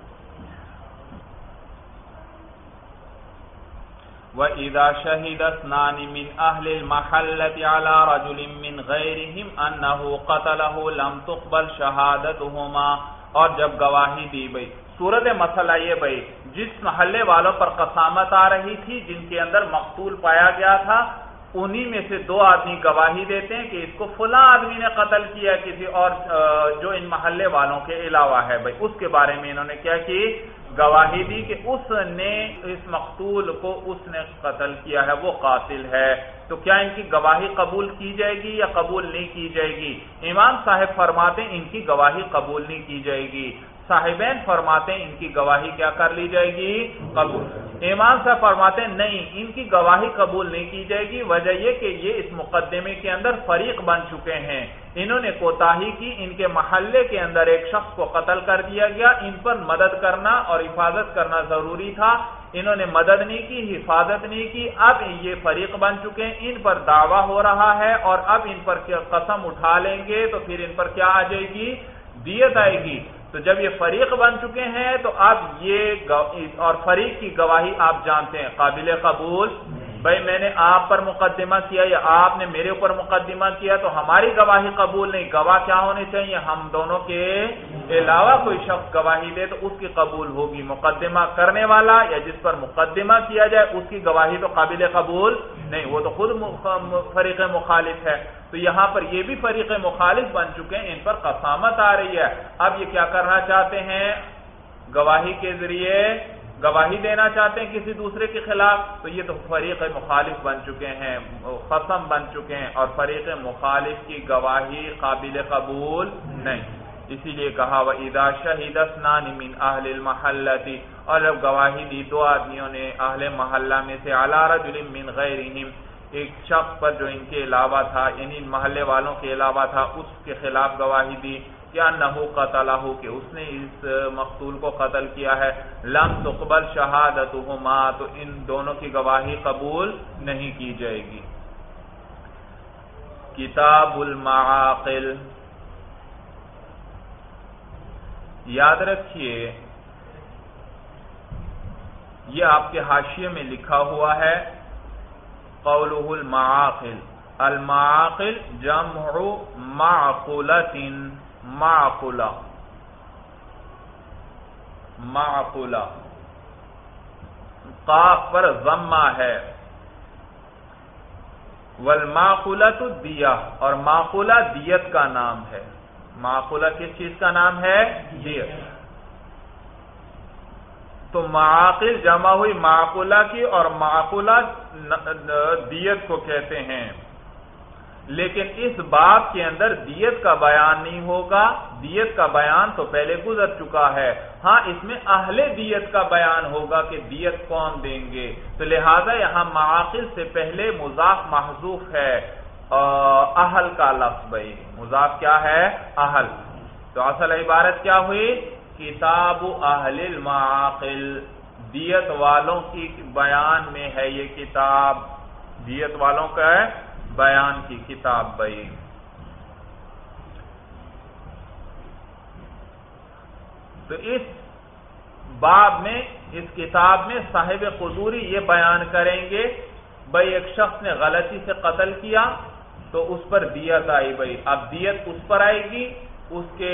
وَإِذَا شَهِدَ اثْنَانِ مِنْ أَهْلِ الْمَحَلَّةِ عَلَى رَجُلٍ مِّنْ غَيْرِهِمْ أَنَّهُ قَتَلَهُ لَمْ تُقْبَلْ شَهَادَتُهُمَا، اور جب گواہی دی بھائی صورت مسئلہ یہ بھائی، جس محلے والوں پر قسامت آ رہی تھی، جن کے اندر مقتول پایا گیا تھا، انہی میں سے دو آدمی گواہی دیتے ہیں کہ اس کو فلاں آدمی نے قتل کیا، کسی اور جو ان محلے والوں کے علاوہ ہے بھائی، اس کے بارے میں انہوں نے کیا کی؟ گواہی دی کہ اس نے اس مقتول کو اس نے قتل کیا ہے، وہ قاتل ہے۔ تو کیا ان کی گواہی قبول کی جائے گی یا قبول نہیں کی جائے گی؟ امام صاحب فرماتے ہیں ان کی گواہی قبول نہیں کی جائے گی، صاحبین فرماتے ہیں ان کی گواہی کیا کر لی جائے گی؟ قبول۔ امام صاحب فرماتے ہیں نہیں، ان کی گواہی قبول نہیں کی جائے گی، وجہ یہ کہ یہ اس مقدمے کے اندر فریق بن چکے ہیں، انہوں نے کوتاہی کی، ان کے محلے کے اندر ایک شخص کو قتل کر دیا گیا، ان پر مدد کرنا اور حفاظت کرنا ضروری تھا، انہوں نے مدد نہیں کی، حفاظت نہیں کی، اب یہ فریق بن چکے ہیں، ان پر دعویٰ ہو رہا ہے، اور اب ان پر قسم اٹھا لیں گے تو پھر ان پر کیا آ جائے گی؟ دیت آئے گی۔ تو جب یہ فریق بن چکے ہیں تو اب یہ اور فریق کی گواہی آپ جانتے ہیں قابل قبول، بھائی میں نے آپ پر مقدمہ کیا یا آپ نے میرے اوپر مقدمہ کیا تو ہماری گواہی قبول نہیں، گواہ کیا ہونے چاہیے؟ ہم دونوں کے علاوہ کوئی شخص گواہی دے تو اس کی قبول ہوگی، مقدمہ کرنے والا یا جس پر مقدمہ کیا جائے اس کی گواہی تو قابل قبول نہیں، وہ تو خود فریق مخالف ہے۔ تو یہاں پر یہ بھی فریق مخالف بن چکے ہیں، ان پر قسامت آ رہی ہے، اب یہ کیا کرنا چاہتے ہیں؟ گواہی کے ذریعے گواہی دینا چاہتے ہیں کسی دوسرے کے خلاف، تو یہ تو فریق مخالف بن چکے ہیں، قسم بن چکے ہیں، اور فریق مخالف کی گواہی قابل قبول نہیں۔ اسی لیے کہا وَإِذَا شَهِدَ اثْنَانِ مِنْ أَهْلِ الْمَحَلَّةِ، اور جب گواہی دی دو آدمیوں نے اہل محلہ میں سے عَلَى رَجُلٍ مِّنْ غَيْرِهِمْ، ایک شخص پر جو ان کے علاوہ تھا، یعنی ان محلے والوں کے علاوہ تھا، اس کے خلاف گواہی دی کہ انہو قتلہ، کہ اس نے اس مقتول کو قتل کیا ہے، لم تقبل شہادتہما، تو ان دونوں کی گواہی قبول نہیں کی جائے گی۔ کتاب المعاقل، یاد رکھیے یہ آپ کے حاشیے میں لکھا ہوا ہے قولہ المعاقل، المعاقل جمع معقولۃ، معقولہ معقولہ قاف پر ضمہ ہے، والمعقولۃ دیہ، اور معقولہ دیت کا نام ہے۔ معقولہ کس چیز کا نام ہے؟ دیت۔ تو معاقل جمع ہوئی معقولہ کی، اور معقولہ دیت کو کہتے ہیں، لیکن اس باب کے اندر دیت کا بیان نہیں ہوگا، دیت کا بیان تو پہلے گزر چکا ہے، ہاں اس میں اہل دیت کا بیان ہوگا کہ دیت کون دیں گے، تو لہذا یہاں معاقل سے پہلے مضاف محذوف ہے، اہل کا لفظ، بھائی مضاف کیا ہے؟ اہل۔ تو اصل عبارت کیا ہوئی؟ کتاب اہل المعاقل، دیت والوں کی بیان میں ہے یہ کتاب، دیت والوں کا ہے بیان کی کتاب بھائی۔ تو اس باب میں، اس کتاب میں صاحب قدوری یہ بیان کریں گے بھائی ایک شخص نے غلطی سے قتل کیا تو اس پر دیت آئی، بھائی اب دیت اس پر آئے گی، اس کے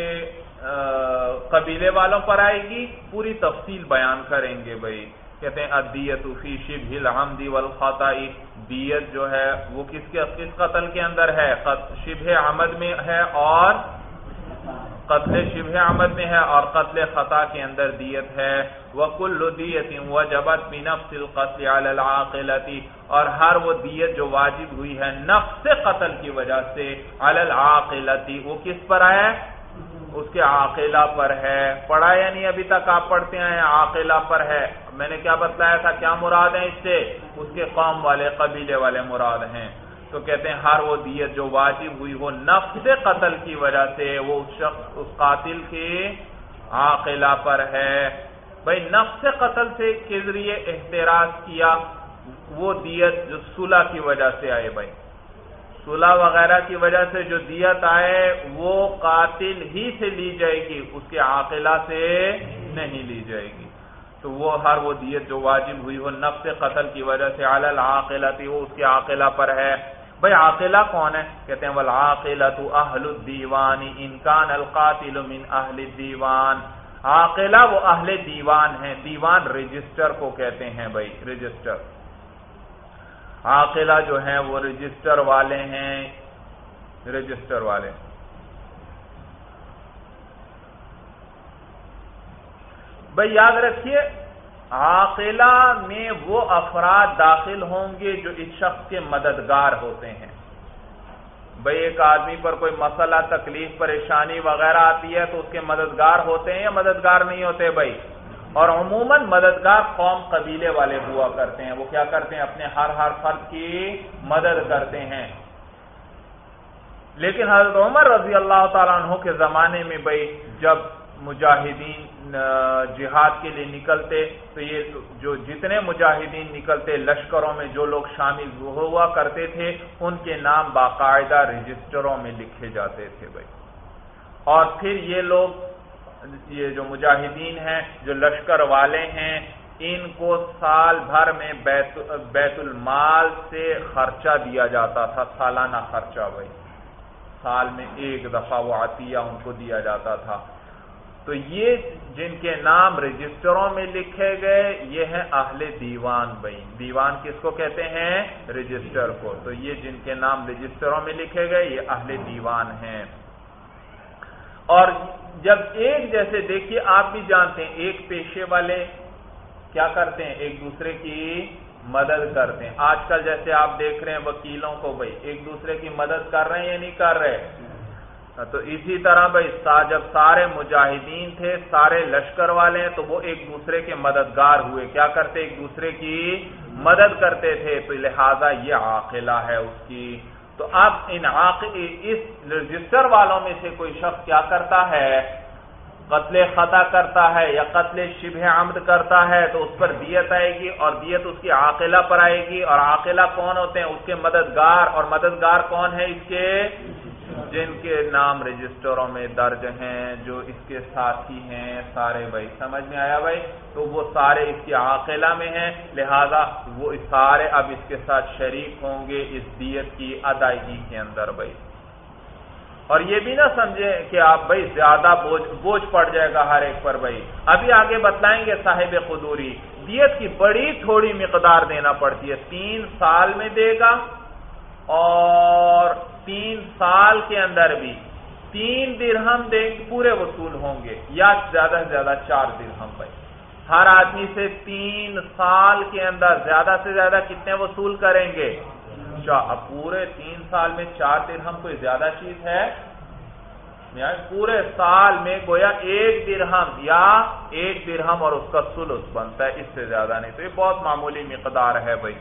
قبیلے والوں پر آئے گی، پوری تفصیل بیان کریں گے بھائی۔ کہتے ہیں الدیت فی شبہ العمد والخطأ، دیت جو ہے وہ کس کے کس قتل کے اندر ہے؟ شبہ عمد میں ہے، اور قتل شبہ عمد میں ہے، اور قتل خطا کے اندر دیت ہے۔ وَكُلُّ دِيَةٍ وَجَبَتْ بِنَفْسِ الْقَتْلِ عَلَى الْعَاقِلَةِ، اور ہر وہ دیت جو واجب ہوئی ہے نفس قتل کی وجہ سے، عَلَى الْعَاقِلَةِ، وہ کس پر ہے؟ اس کے عاقلہ پر ہے۔ پڑھا یا نہیں ابھی تک آپ پڑھتے ہیں؟ عاقلہ پر ہے۔ میں نے کیا بتلایا تھا کیا مراد ہے اس سے؟ اس کے قوم والے، قبیلے والے مراد ہیں۔ تو کہتے ہیں ہر وہ دیت جو واجب ہوئی وہ نفس قتل کی وجہ سے، وہ اس شخص اس قاتل کے عاقلہ پر ہے۔ بھائی نفس قتل سے کے ذریعے احتراز کیا، وہ دیت جو صلح کی وجہ سے آئے، بھائی صلح وغیرہ کی وجہ سے جو دیت آئے وہ قاتل ہی سے لی جائے گی، اس کے عاقلہ سے نہیں لی جائے گی۔ تو وہ ہر وہ دیت جو واجب ہوئی وہ نفس قتل کی وجہ سے علی العاقلۃ، وہ اس کے عاقلہ پر ہے۔ بھائی عاقلہ کون ہے؟ کہتے ہیں والعاقلۃ اہل الدیوان ان کان القاتل من اہل الدیوان، عاقلہ وہ اہل دیوان ہیں، دیوان رجسٹر کو کہتے ہیں بھائی، رجسٹر. عاقلہ جو ہیں وہ رجسٹر والے ہیں، رجسٹر والے. بھائی یاد رکھیے عاقلہ میں وہ افراد داخل ہوں گے جو اس شخص کے مددگار ہوتے ہیں. بھئی ایک آدمی پر کوئی مسئلہ، تکلیف، پریشانی وغیرہ آتی ہے تو اس کے مددگار ہوتے ہیں یا مددگار نہیں ہوتے بھائی؟ اور عموماً مددگار قوم قبیلے والے ہوا کرتے ہیں. وہ کیا کرتے ہیں؟ اپنے ہر ہر فرد کی مدد کرتے ہیں. لیکن حضرت عمر رضی اللہ تعالیٰ عنہ کے زمانے میں بھئی جب مجاہدین جہاد کے لیے نکلتے تو یہ جو جتنے مجاہدین نکلتے لشکروں میں جو لوگ شامل ہوا کرتے تھے ان کے نام باقاعدہ رجسٹروں میں لکھے جاتے تھے بھائی. اور پھر یہ لوگ، یہ جو مجاہدین ہیں، جو لشکر والے ہیں، ان کو سال بھر میں بیت بیت المال سے خرچہ دیا جاتا تھا، سالانہ خرچہ بھائی. سال میں ایک دفعہ وہ عطیہ ان کو دیا جاتا تھا. تو یہ جن کے نام رجسٹروں میں لکھے گئے یہ ہیں اہل دیوان بھائی. دیوان کس کو کہتے ہیں؟ رجسٹر کو. تو یہ جن کے نام رجسٹروں میں لکھے گئے یہ اہل دیوان ہیں. اور جب ایک جیسے دیکھیے آپ بھی جانتے ہیں ایک پیشے والے کیا کرتے ہیں؟ ایک دوسرے کی مدد کرتے ہیں. آج کل جیسے آپ دیکھ رہے ہیں وکیلوں کو بھائی ایک دوسرے کی مدد کر رہے ہیں یا نہیں کر رہے؟ تو اسی طرح بھائی جب سارے مجاہدین تھے، سارے لشکر والے ہیں، تو وہ ایک دوسرے کے مددگار ہوئے. کیا کرتے؟ ایک دوسرے کی مدد کرتے تھے. تو لہذا یہ عاقلہ ہے اس کی. تو اب ان اس رجسٹر والوں میں سے کوئی شخص کیا کرتا ہے؟ قتل خطا کرتا ہے یا قتل شبہ عمد کرتا ہے تو اس پر دیت آئے گی، اور دیت اس کی عاقلہ پر آئے گی. اور عاقلہ کون ہوتے ہیں؟ اس کے مددگار. اور مددگار کون ہے اس کے؟ جن کے نام رجسٹروں میں درج ہیں، جو اس کے ساتھی ہیں سارے بھائی. سمجھ میں آیا بھائی؟ تو وہ سارے اس کی عاقلہ میں ہیں، لہذا وہ سارے اب اس کے ساتھ شریک ہوں گے اس دیت کی ادائیگی کے اندر بھائی. اور یہ بھی نہ سمجھیں کہ آپ بھائی زیادہ بوجھ بوجھ پڑ جائے گا ہر ایک پر بھائی. ابھی آگے بتلائیں گے صاحب قدوری دیت کی بڑی تھوڑی مقدار دینا پڑتی ہے. تین سال میں دے گا اور تین سال کے اندر بھی تین درہم دے پورے وصول ہوں گے یا زیادہ سے زیادہ چار درہم بھائی. ہر آدمی سے تین سال کے اندر زیادہ سے زیادہ کتنے وصول کریں گے؟ اب پورے تین سال میں چار درہم کوئی زیادہ چیز ہے؟ پورے سال میں گویا ایک درہم یا ایک درہم اور اس کا ثلث بنتا ہے، اس سے زیادہ نہیں. تو یہ بہت معمولی مقدار ہے بھائی.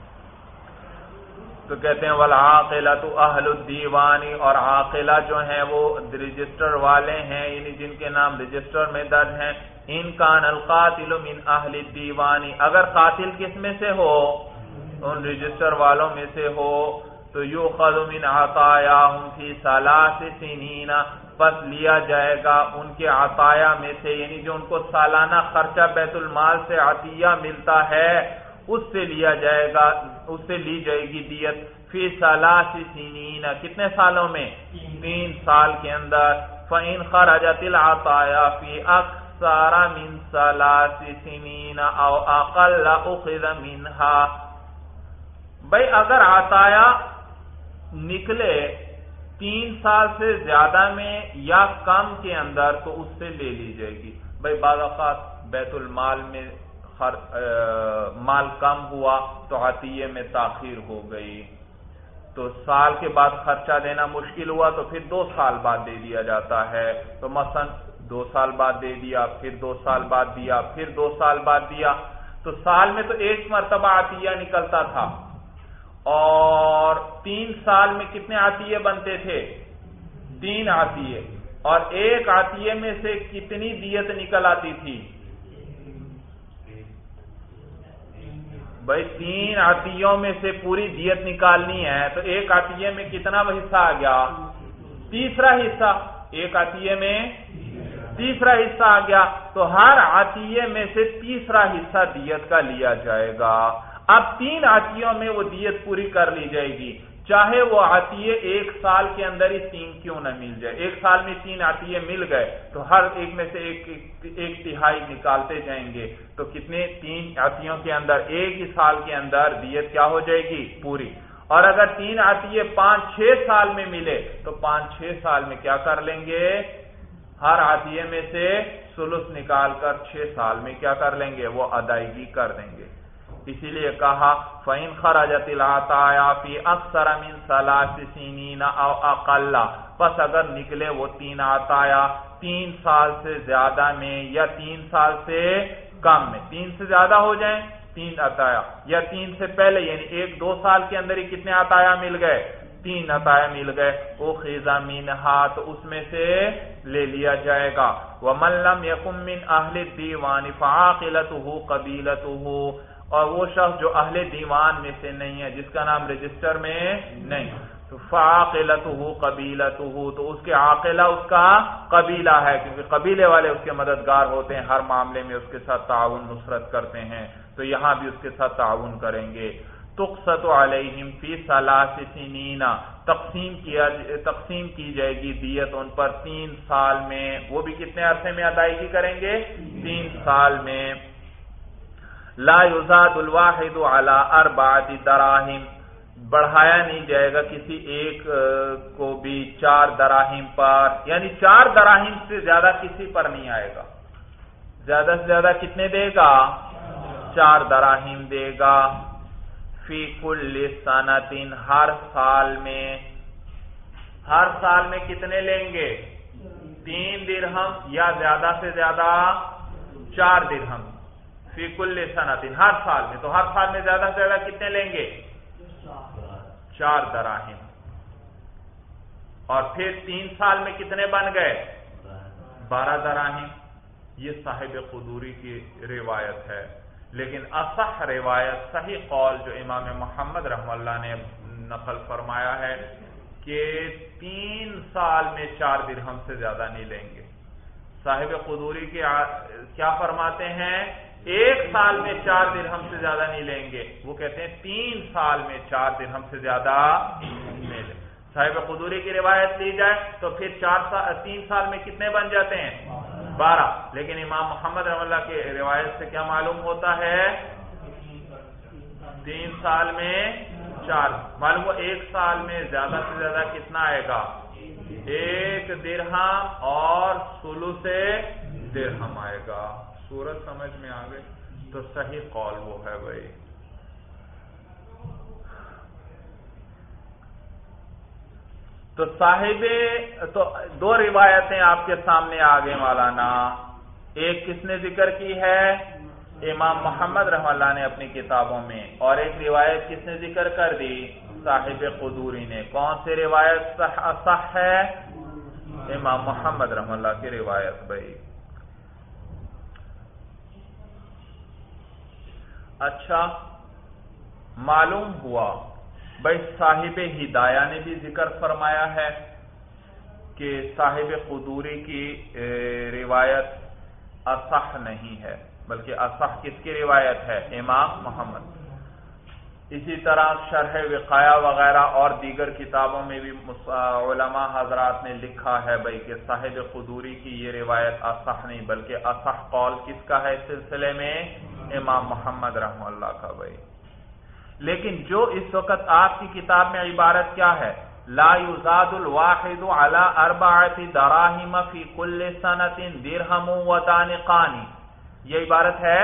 تو کہتے ہیں والعاقلۃ اہل الدیوان، اور عاقلہ جو ہیں وہ رجسٹر والے ہیں، یعنی جن کے نام رجسٹر میں درج ہیں. ان کان القاتل من اہل الدیوان، اگر قاتل کس میں سے ہو؟ ان رجسٹر والوں میں سے ہو. تو یؤخذ من عطایاہم فی ثلاث سنین، پس لیا جائے گا ان کے عطایا میں سے، یعنی جو ان کو سالانہ خرچہ بیت المال سے عطیہ ملتا ہے اس سے لیا جائے گا، اس سے لی جائے گی دیت. فی ثلاث سنین، کتنے سالوں میں؟ تین سال کے اندر. فإن خرجت العطایا فی اکثر من ثلاث سنین او اقل اخذ منها، بھئی اگر عطایا نکلے تین سال سے زیادہ میں یا کم کے اندر تو اس سے لے لی جائے گی. بھئی بعض اوقات بیت المال میں مال کم ہوا تو عطیے میں تاخیر ہو گئی، تو سال کے بعد خرچہ دینا مشکل ہوا تو پھر دو سال بعد دے دیا جاتا ہے. تو مثلا دو سال بعد دے دیا، پھر دو سال بعد دیا، پھر دو سال بعد دیا. تو سال میں تو ایک مرتبہ عطیہ نکلتا تھا، اور تین سال میں کتنے عطیے بنتے تھے؟ تین عطیے. اور ایک عطیے میں سے کتنی دیت نکل آتی تھی؟ بھائی تین عطیوں میں سے پوری دیت نکالنی ہے تو ایک عطیے میں کتنا حصہ آ گیا؟ تیسرا حصہ. ایک عطیے میں تیسرا حصہ آ گیا، تو ہر عطیے میں سے تیسرا حصہ دیت کا لیا جائے گا. اب تین عطیوں میں وہ دیت پوری کر لی جائے گی. چاہے وہ عطیے ایک سال کے اندر ہی تین کیوں نہ مل جائے. ایک سال میں تین عطیے مل گئے تو ہر ایک میں سے ایک ایک تہائی نکالتے جائیں گے تو کتنے تین عطیوں کے اندر ایک ہی سال کے اندر دیت کیا ہو جائے گی پوری. اور اگر تین عطیے پانچ چھ سال میں ملے تو پانچ چھ سال میں کیا کر لیں گے ہر عطیے میں سے ثلث نکال کر چھ سال میں کیا کر لیں گے وہ ادائیگی کر دیں گے. اسی لیے کہا فَإِنْ خَرَجَتِ الْعَطَايَا فِي أَكْثَرَ مِنْ ثَلَاثِ سِنِينَ أَوْ أَقَلَّ پس اگر نکلے وہ تین عطایا تین سال سے زیادہ میں یا تین سال سے کم میں, تین سے زیادہ ہو جائیں تین عطایا یا تین سے پہلے یعنی ایک دو سال کے اندر ہی کتنے عطایا مل گئے تین عطایا مل گئے اُخِذَ مِنْهَا تو اس میں سے لے لیا جائے گا. وَمَنْ لَمْ يَكُنْ مِنْ أَهْلِ الدِّيوَانِ فَعَاقِلَتُهُ قَبِيلَتُهُ اور وہ شخص جو اہل دیوان میں سے نہیں ہے جس کا نام رجسٹر میں نہیں تو فَعَاقِلَتُهُ قَبِيلَتُهُ تو اس کے عاقلہ اس کا قبیلہ ہے کیونکہ قبیلے والے اس کے مددگار ہوتے ہیں ہر معاملے میں اس کے ساتھ تعاون نصرت کرتے ہیں تو یہاں بھی اس کے ساتھ تعاون کریں گے. تُقْسَطُ عَلَيْهِمْ فِي ثَلَاثِ سِنِينَ تقسیم کیا تقسیم کی جائے گی دیت ان پر تین سال میں وہ بھی کتنے عرصے میں ادائیگی کریں گے تین سال میں. لا یزاد الواحد علی اربعۃ دراہم بڑھایا نہیں جائے گا کسی ایک کو بھی چار دراہم پر یعنی چار دراہم سے زیادہ کسی پر نہیں آئے گا. زیادہ سے زیادہ کتنے دے گا چار دراہم دے گا. فی کل سنۃ ہر سال میں ہر سال میں کتنے لیں گے تین درہم یا زیادہ سے زیادہ چار درہم. فی کل سنۃ ہر سال میں تو ہر سال میں زیادہ سے زیادہ کتنے لیں گے چار دراہم. اور پھر تین سال میں کتنے بن گئے بارہ دراہم. یہ صاحب قدوری کی روایت ہے لیکن اصح روایت صحیح قول جو امام محمد رحمہ اللہ نے نقل فرمایا ہے کہ تین سال میں چار درہم سے زیادہ نہیں لیں گے. صاحب قدوری کے کیا فرماتے ہیں ایک سال میں چار درہم سے زیادہ نہیں لیں گے وہ کہتے ہیں تین سال میں چار درہم سے زیادہ نہیں لیں. صاحب قدوری کی روایت لی جائے تو پھر چار سال تین سال میں کتنے بن جاتے ہیں بارہ لیکن امام محمد رحمہ اللہ کی روایت سے کیا معلوم ہوتا ہے تین سال میں چار معلوم ہوا ایک سال میں زیادہ سے زیادہ کتنا آئے گا ایک درہم اور ثلث درہم آئے گا. صورت سمجھ میں آ گئی تو صحیح قول وہ ہے بھائی. تو صاحب تو دو روایتیں آپ کے سامنے آ گئے مولانا. ایک کس نے ذکر کی ہے امام محمد رحمہ اللہ نے اپنی کتابوں میں اور ایک روایت کس نے ذکر کر دی صاحب قدوری نے. کون سی روایت صح, صح ہے امام محمد رحمہ اللہ کی روایت بھائی. اچھا معلوم ہوا بھائی صاحب ہدایہ نے بھی ذکر فرمایا ہے کہ صاحب قدوری کی روایت اصح نہیں ہے بلکہ اصح کس کی روایت ہے امام محمد. اسی طرح شرح وقایہ وغیرہ اور دیگر کتابوں میں بھی علماء حضرات نے لکھا ہے بھائی کہ صاحب قدوری کی یہ روایت اصح نہیں بلکہ اصح قول کس کا ہے اس سلسلے میں امام محمد رحمہ اللہ کا بھائی. لیکن جو اس وقت آپ کی کتاب میں عبارت کیا ہے لا یزاد الواحد علی اربعۃ دراہم فی کل سنۃ درہم و دانقان یہ عبارت ہے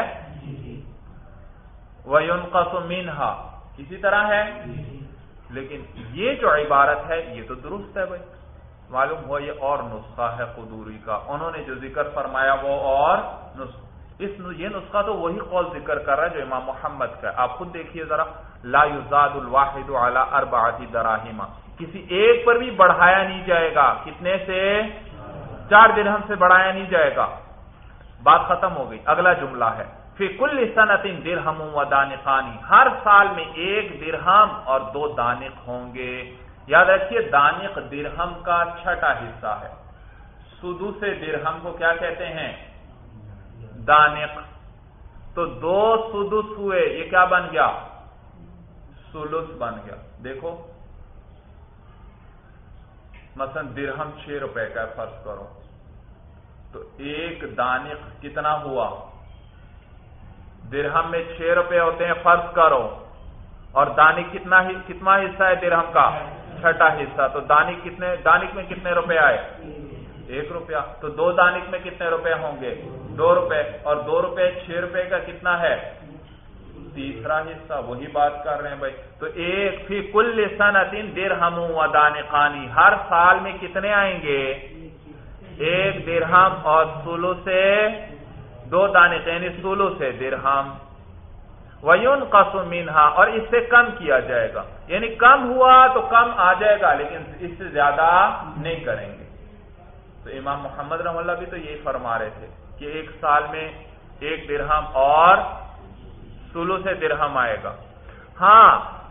وینقص منها اسی طرح ہے لیکن یہ جو عبارت ہے یہ تو درست ہے بھائی. معلوم ہوا یہ اور نسخہ ہے قدوری کا انہوں نے جو ذکر فرمایا وہ اور نسخہ اس یہ نسخہ تو وہی قول ذکر کر رہا ہے جو امام محمد کا ہے. آپ خود دیکھیے ذرا لا یزاد الواحد علی اربعۃ دراہم کسی ایک پر بھی بڑھایا نہیں جائے گا کتنے سے چار درہم سے بڑھایا نہیں جائے گا. بات ختم ہو گئی. اگلا جملہ ہے فی کل سنۃ درہم و دانقان ہر سال میں ایک درہم اور دو دانق ہوں گے. یاد رکھیے دانق درہم کا چھٹا حصہ ہے. سدس درہم کو کیا کہتے ہیں دانق. تو دو سدس ہوئے یہ کیا بن گیا ثلث بن گیا. دیکھو مثلا درہم چھ روپے کا فرض کرو، تو ایک دانق کتنا ہوا؟ درہم میں چھ روپے ہوتے ہیں فرض کرو، اور دانق کتنا ہی کتنا حصہ ہے درہم کا؟ چھٹا حصہ. تو دانق کتنے دانق میں کتنے روپے آئے؟ ایک روپیہ. تو دو دانق میں کتنے روپے ہوں گے؟ دو روپے. اور دو روپے چھ روپے کا کتنا ہے؟ تیسرا حصہ. وہی بات کر رہے ہیں بھائی. تو ایک فی کل سنۃ درہم و دانقانی، ہر سال میں کتنے آئیں گے؟ ایک درہم اور ثلث سے دو دانق، یعنی ثلث سے درہم. وَيُنْقَصُ مِنْهَا، اور اس سے کم کیا جائے گا، یعنی کم ہوا تو کم آ جائے گا لیکن اس سے زیادہ نہیں کریں گے. تو امام محمد رحمہ اللہ بھی تو یہی فرما رہے تھے کہ ایک سال میں ایک درہم اور ثلث درہم آئے گا. ہاں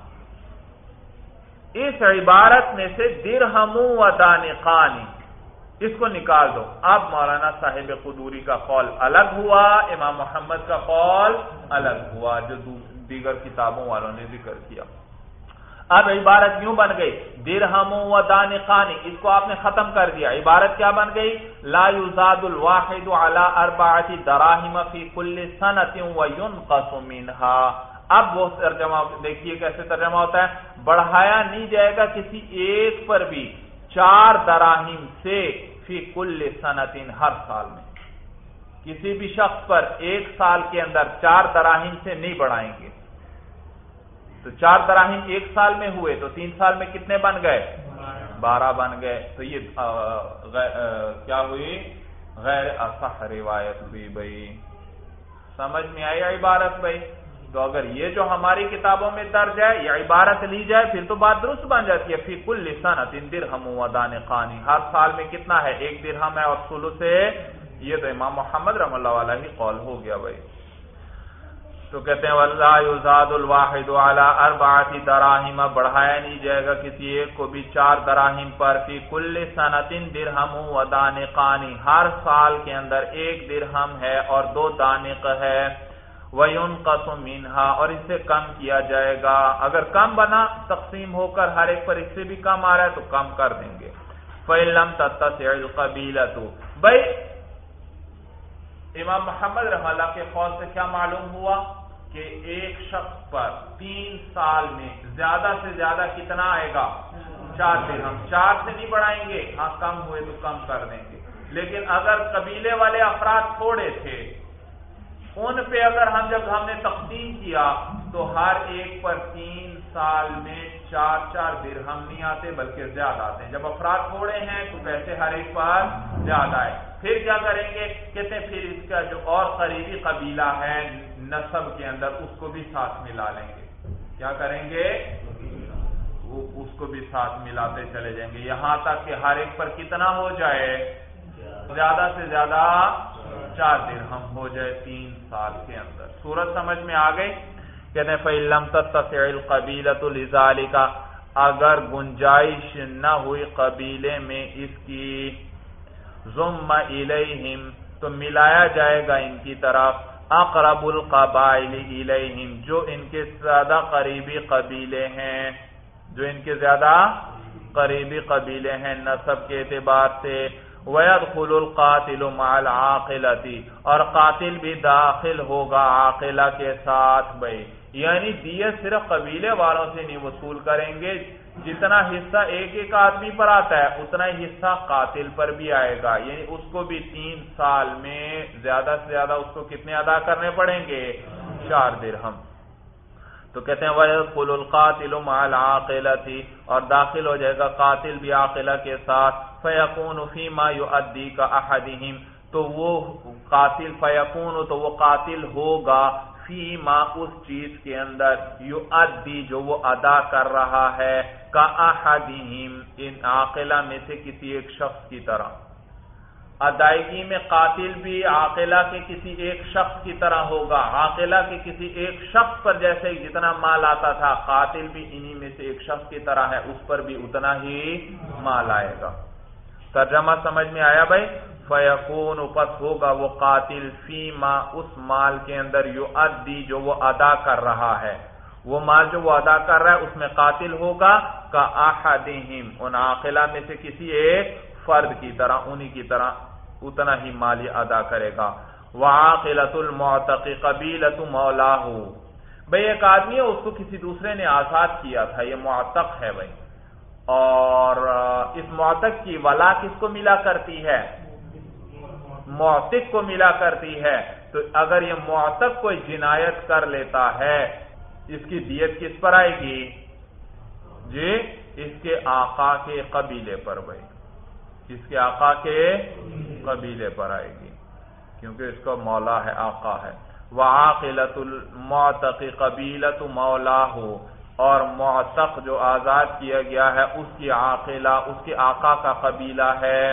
اس عبارت میں سے درہم و دانقانی اس کو نکال دو. اب مولانا صاحب قدوری کا قول الگ ہوا، امام محمد کا قول الگ ہوا جو دیگر کتابوں والوں نے ذکر کیا. اب عبارت یوں بن گئی درہم و دانقانی، اس کو آپ نے ختم کر دیا. عبارت کیا بن گئی؟ لا یزاد الواحد علی اربعۃ دراہم فی کل سنۃ وینقص منها. اب وہ ترجمہ دیکھیے کیسے ترجمہ ہوتا ہے. بڑھایا نہیں جائے گا کسی ایک پر بھی چار دراہم سے فی کل سنۃ، ہر سال میں. کسی بھی شخص پر ایک سال کے اندر چار دراہم سے نہیں بڑھائیں گے. تو چار دراہم ایک سال میں ہوئے تو تین سال میں کتنے بن گئے؟ بارہ بن گئے. تو یہ کیا ہوئی؟ غیر اصح روایت ہوئی. بھائی سمجھ میں آئی عبارت بھائی؟ تو اگر یہ جو ہماری کتابوں میں درج ہے یہ عبارت لی جائے پھر تو بات درست بن جاتی ہے. فی کل سنۃ درہم و دانقانی، ہر سال میں کتنا ہے؟ ایک درہم ہے اور ثلث سے. یہ تو امام محمد رحمہ اللہ والا ہی قول ہو گیا بھائی. تو کہتے ہیں وَلَا يُزَادُ الْوَاحِدُ عَلَىٰ أَرْبَعَةِ دَرَاهِمَ، بڑھایا نہیں جائے گا کسی ایک کو بھی چار دراہم پر. فی کل سنۃ درہم و دانقانی، ہر سال کے اندر ایک درہم ہے اور دو دانق ہے. وَيُنْقَصُ مِنْهَا، اور اس سے کم کیا جائے گا. اگر کم بنا تقسیم ہو کر ہر ایک پر اس سے بھی کم آ رہا ہے تو کم کر دیں گے. فَإِن لَمْ تَتَّسِعِ الْقَبِيلَةُ، بھائی امام محمد رحمہ اللہ کے قول سے کیا معلوم ہوا کہ ایک شخص پر تین سال میں زیادہ سے زیادہ کتنا آئے گا؟ چار درہم. چار سے نہیں بڑھائیں گے، ہاں کم ہوئے تو کم کر دیں گے. لیکن اگر قبیلے والے افراد تھوڑے تھے ان پہ اگر ہم جب ہم نے تقسیم کیا تو ہر ایک پر تین سال میں چار چار درہم نہیں آتے بلکہ زیادہ آتے ہیں. جب افراد تھوڑے ہیں تو پیسے ہر ایک پر زیادہ آئے. پھر کیا کریں گے؟ کہتے ہیں پھر اس کا جو اور قریبی قبیلہ ہے نسب کے اندر اس کو بھی ساتھ ملا لیں گے. کیا کریں گے؟ وہ اس کو بھی ساتھ ملاتے چلے جائیں گے یہاں تک کہ ہر ایک پر کتنا ہو جائے؟ زیادہ سے زیادہ چار درہم ہو جائے تین سال کے اندر. صورت سمجھ میں آ گئی؟ کہتے ہیں فَإِن لَمْ تَتَّسِعِ الْقَبِيلَةُ لِذَلِكَ، اگر گنجائش نہ ہوئی قبیلے میں اس کی، ضُمَّ إِلَيْهِمْ، تو ملایا جائے گا ان کی طرف، اقرب القبائل الیہم، جو ان کے زیادہ قریبی قبیلے ہیں، جو ان کے زیادہ قریبی قبیلے ہیں نسب کے اعتبار سے. وَيَدْخُلُ الْقَاتِلُ مَعَ الْعَاقِلَةِ، اور قاتل بھی داخل ہوگا عاقلہ کے ساتھ. بھائی یعنی دیت صرف قبیلے والوں سے نہیں وصول کریں گے، جتنا حصہ ایک ایک آدمی پر آتا ہے اتنا ہی حصہ قاتل پر بھی آئے گا. یعنی اس کو بھی تین سال میں زیادہ سے زیادہ اس کو کتنے ادا کرنے پڑیں گے؟ چار درہم. تو کہتے ہیں وَيَدْخُلُ الْقَاتِلُ مَعَ الْعَاقِلَةِ، اور داخل ہو جائے گا قاتل بھی عاقلہ کے ساتھ. فَيَكُونُ فِي مَا يُؤَدِّي كَأَحَدِهِمْ، تو وہ قاتل فَيَكُونُ تو وہ قاتل ہوگا فی ما اس چیز کے اندر، یؤدی جو وہ ادا کر رہا ہے، کاحدہم ان عاقلہ میں سے کسی ایک شخص کی طرح. ادائیگی میں قاتل بھی عاقلہ کے کسی ایک شخص کی طرح ہوگا. عاقلہ کے کسی ایک شخص پر جیسے جتنا مال آتا تھا قاتل بھی انہی میں سے ایک شخص کی طرح ہے، اس پر بھی اتنا ہی مال آئے گا. ترجمہ سمجھ میں آیا بھائی؟ فیکون پس ہوگا وہ قاتل فیما اس مال کے اندر یؤدی جو وہ ادا کر رہا ہے، وہ مال جو وہ ادا کر رہا ہے اس میں قاتل ہوگا کا احدہم، ان عاقلہ میں سے کسی ایک فرد کی طرح، انہی کی طرح اتنا ہی مالی ادا کرے گا۔ وعاقلۃ المعتق قبیلۃ مولاه، بھئی ایک آدمی ہے، اس کو کسی دوسرے نے آزاد کیا تھا، یہ معتق ہے بھئی، اور اس معتق کی ولا کس کو ملا کرتی ہے؟ معتق کو ملا کرتی ہے۔ تو اگر یہ معتق کوئی جنایت کر لیتا ہے، اس کی دیت کس پر آئے گی؟ جی اس کے آقا کے قبیلے پر بھئی، اس کے آقا کے قبیلے پر آئے گی، کیونکہ اس کا مولا ہے، آقا ہے۔ وعاقلۃ المعتق قبیلۃ مولاه، اور معتق جو آزاد کیا گیا ہے اس کی عاقلہ اس کے آقا کا قبیلہ ہے۔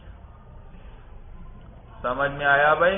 سمجھ میں آیا بھائی؟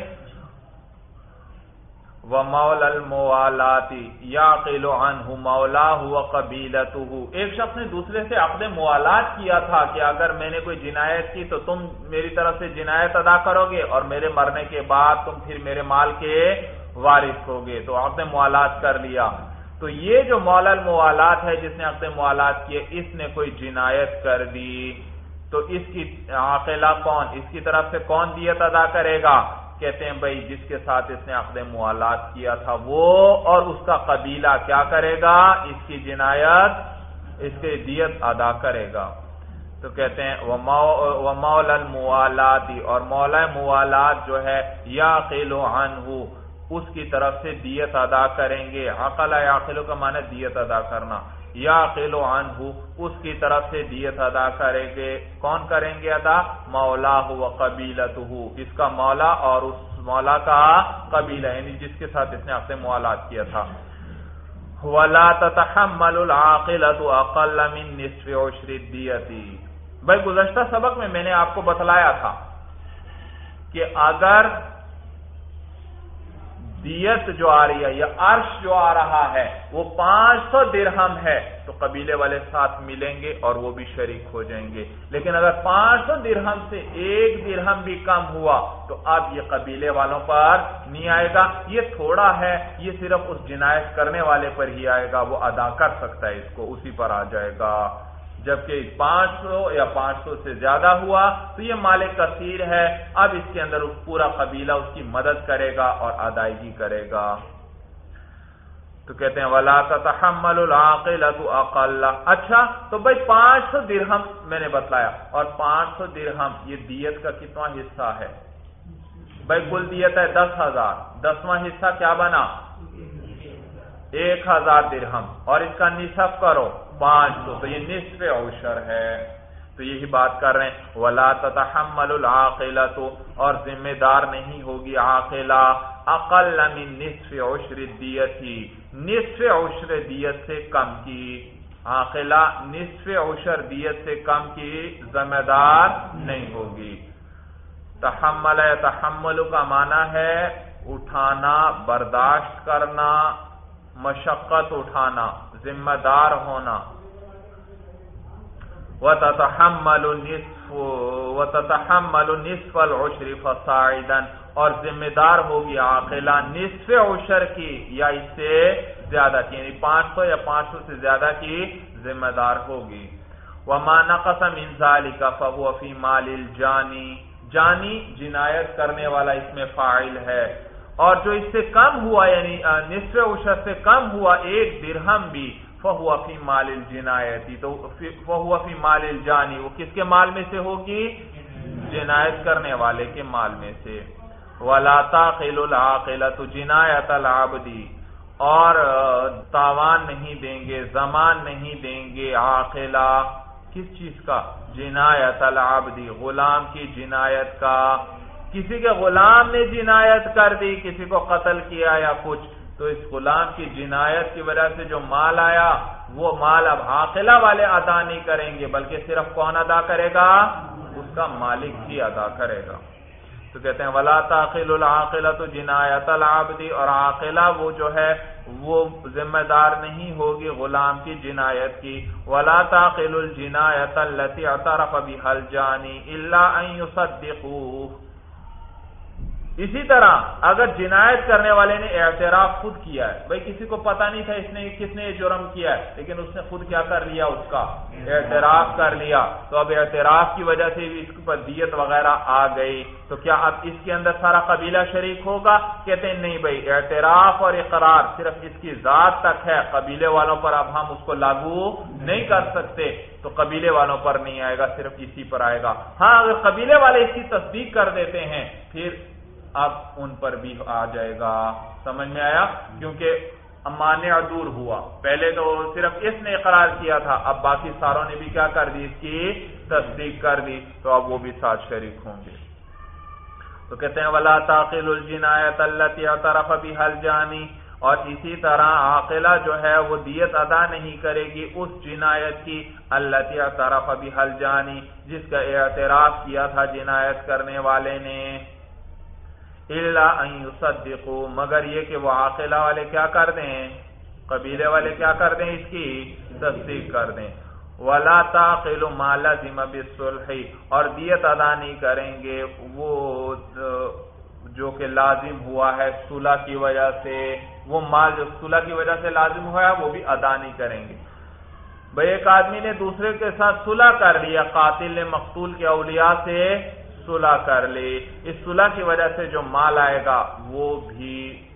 وَمَوْلَى الْمُوَالَاتِ يَعْقِلُ عَنْهُ مَوْلَاهُ وَقَبِيلَتُهُ، ایک شخص نے دوسرے سے عقد موالات کیا تھا کہ اگر میں نے کوئی جنایت کی تو تم میری طرف سے جنایت ادا کرو گے، اور میرے مرنے کے بعد تم پھر میرے مال کے وارث ہوگے، تو عقد موالات کر لیا۔ تو یہ جو مولا الموالات ہے، جس نے عقد موالات کیے، اس نے کوئی جنایت کر دی، تو اس کی عاقلہ کون، اس کی طرف سے کون دیت ادا کرے گا؟ کہتے ہیں بھائی جس کے ساتھ اس نے عقد موالات کیا تھا وہ، اور اس کا قبیلہ کیا کرے گا؟ اس کی جنایت، اس کی دیت ادا کرے گا۔ تو کہتے ہیں وَمَوْلَى الْمُوَالَاتِ، اور مولا موالات جو ہے یعقل عنہ، اس کی طرف سے دیت ادا کریں گے۔ عقل یعقل کا معنی دیت ادا کرنا، یعقل عنہ اس کی طرف سے دیت ادا کریں گے۔ کون کریں گے ادا؟ مولاہ و قبیلتہ، اس کا مولا اور اس مولا کا قبیلہ، یعنی جس کے ساتھ اس نے عقد موالات کیا تھا۔ وَلَا تَتَحَمَّلُ الْعَاقِلَةُ أَقَلَّ مِن نِّصْفِ عُشْرِ الدِّيَةِ، بھائی گزشتہ سبق میں میں نے آپ کو بتلایا تھا کہ اگر دیت جو آ رہی ہے یا عرش جو آ رہا ہے وہ پانچ سو درہم ہے تو قبیلے والے ساتھ ملیں گے اور وہ بھی شریک ہو جائیں گے، لیکن اگر پانچ سو درہم سے ایک درہم بھی کم ہوا تو اب یہ قبیلے والوں پر نہیں آئے گا، یہ تھوڑا ہے، یہ صرف اس جنایت کرنے والے پر ہی آئے گا، وہ ادا کر سکتا ہے اس کو، اسی پر آ جائے گا۔ جبکہ پانچ سو یا پانچ سو سے زیادہ ہوا تو یہ مال کثیر ہے، اب اس کے اندر پورا قبیلہ اس کی مدد کرے گا اور ادائیگی کرے گا۔ تو کہتے ہیں وَلَا تَتَحَمَّلُ الْعَاقِلَةُ أَقَلَّ، اچھا تو بھائی پانچ سو درہم میں نے بتلایا، اور پانچ سو درہم یہ دیت کا کتنا حصہ ہے؟ بھائی کل دیت ہے دس ہزار، دسواں حصہ کیا بنا؟ ایک ہزار درہم، اور اس کا نصف کرو پانچ سو، تو یہ نصف عشر ہے۔ تو یہی بات کر رہے ہیں وَلَا تَتَحَمَّلُ الْعَاقِلَةُ، اور ذمہ دار نہیں ہوگی عاقلہ اقل من نصف عشر الدیت، نصف عشر دیت سے کم کی، عاقلہ نصف عشر دیت سے کم کی ذمہ دار نہیں ہوگی۔ تحمل یا تحمل کا معنی ہے اٹھانا، برداشت کرنا، مشقت اٹھانا، ذمہ دار ہونا۔ وَتَتَحَمَّلُ نِصْفُ وَتَتَحَمَّلُ نِصْفَ الْعُشْرِ فَصَاعِدًا، اور ذمہ دار ہوگی عاقلہ نصف عشر کی یا اس سے زیادہ کی، یعنی پانچ سو یا پانچ سو سے زیادہ کی ذمہ دار ہوگی۔ وَمَا نَقَصَ مِنْ ذَلِكَ فَهُوَ فِي مَالِ الْجَانِي، جانی جنایت کرنے والا اس میں فاعل ہے، اور جو اس سے کم ہوا یعنی نصف عشر سے کم ہوا ایک درہم بھی فَهُوَ فِي مَالِ الْجِنَایَةِ، تو فَهُوَ فِي مَالِ الْجَانِ، وہ کس کے مال میں سے ہوگی؟ جنایت کرنے والے کے مال میں سے۔ وَلَا تَعْقِلُ الْعَاقِلَةُ جِنَایَةَ الْعَبْدِ، اور تاوان نہیں دیں گے، زمان نہیں دیں گے عاقلہ کس چیز کا؟ جنایت العبد، غلام کی جنایت کا۔ کسی کے غلام نے جنایت کر دی، کسی کو قتل کیا یا کچھ، تو اس غلام کی جنایت کی وجہ سے جو مال آیا وہ مال اب عاقلہ والے ادا نہیں کریں گے، بلکہ صرف کون ادا کرے گا؟ اس کا مالک ہی ادا کرے گا۔ تو کہتے ہیں وَلَا تَعْقِلُ الْعَاقِلَةُ جِنَایَةَ الْعَبْدِ، اور عاقلہ وہ جو ہے وہ ذمہ دار نہیں ہوگی غلام کی جنایت کی۔ وَلَا تَعْقِلُ الْجِنَایَةَ الَّتِي اعْتَرَفَ بِهَا الْجَانِي إِلَّا أَن يُصَدِّقُوهُ، اسی طرح اگر جنایت کرنے والے نے اعتراف خود کیا ہے، بھائی کسی کو پتہ نہیں تھا اس نے کس نے یہ جرم کیا ہے، لیکن اس نے خود کیا کر لیا، اس کا اعتراف کر لیا، تو اب اعتراف کی وجہ سے بھی اس پر دیت وغیرہ آ گئی، تو کیا اب اس کے اندر سارا قبیلہ شریک ہوگا؟ کہتے ہیں نہیں بھائی، اعتراف اور اقرار صرف اس کی ذات تک ہے، قبیلے والوں پر اب ہم اس کو لاگو نہیں کر سکتے، تو قبیلے والوں پر نہیں آئے گا، صرف اسی پر آئے گا۔ ہاں اگر قبیلے والے اس کی تصدیق کر دیتے ہیں پھر اب ان پر بھی آ جائے گا۔ سمجھ میں آیا؟ کیونکہ مانع دور ہوا، پہلے تو صرف اس نے اقرار کیا تھا، اب باقی ساروں نے بھی کیا کر دی، اس کی تصدیق کر دی، تو اب وہ بھی ساتھ شریک ہوں گے۔ تو کہتے ہیں وَلَا تَعْقِلُ الْجِنَایَةَ الَّتِي اعْتَرَفَ بِهَا الْجَانِي، اور اسی طرح عاقلہ جو ہے وہ دیت ادا نہیں کرے گی اس جنایت کی الَّتِي اعْتَرَفَ بِهَا الْجَانِي، جس کا اعتراف کیا تھا جنایت کرنے والے نے، الا ان يصدقوا، مگر یہ کہ وہ عاقلہ والے کیا کر دیں، قبیلے والے کیا کر دیں، اس کی تصدیق کر دیں۔ ولا تعقل ما لزم بالصلح، اور دیت ادا نہیں کریں گے وہ جو کہ لازم ہوا ہے صلح کی وجہ سے، وہ مال جو صلح کی وجہ سے لازم ہوا ہے وہ بھی ادا نہیں کریں گے۔ بھئی ایک آدمی نے دوسرے کے ساتھ صلح کر لیا، قاتل نے مقتول کے اولیاء سے صلح کر لی، اس صلح کی وجہ سے جو مال آئے گا وہ بھی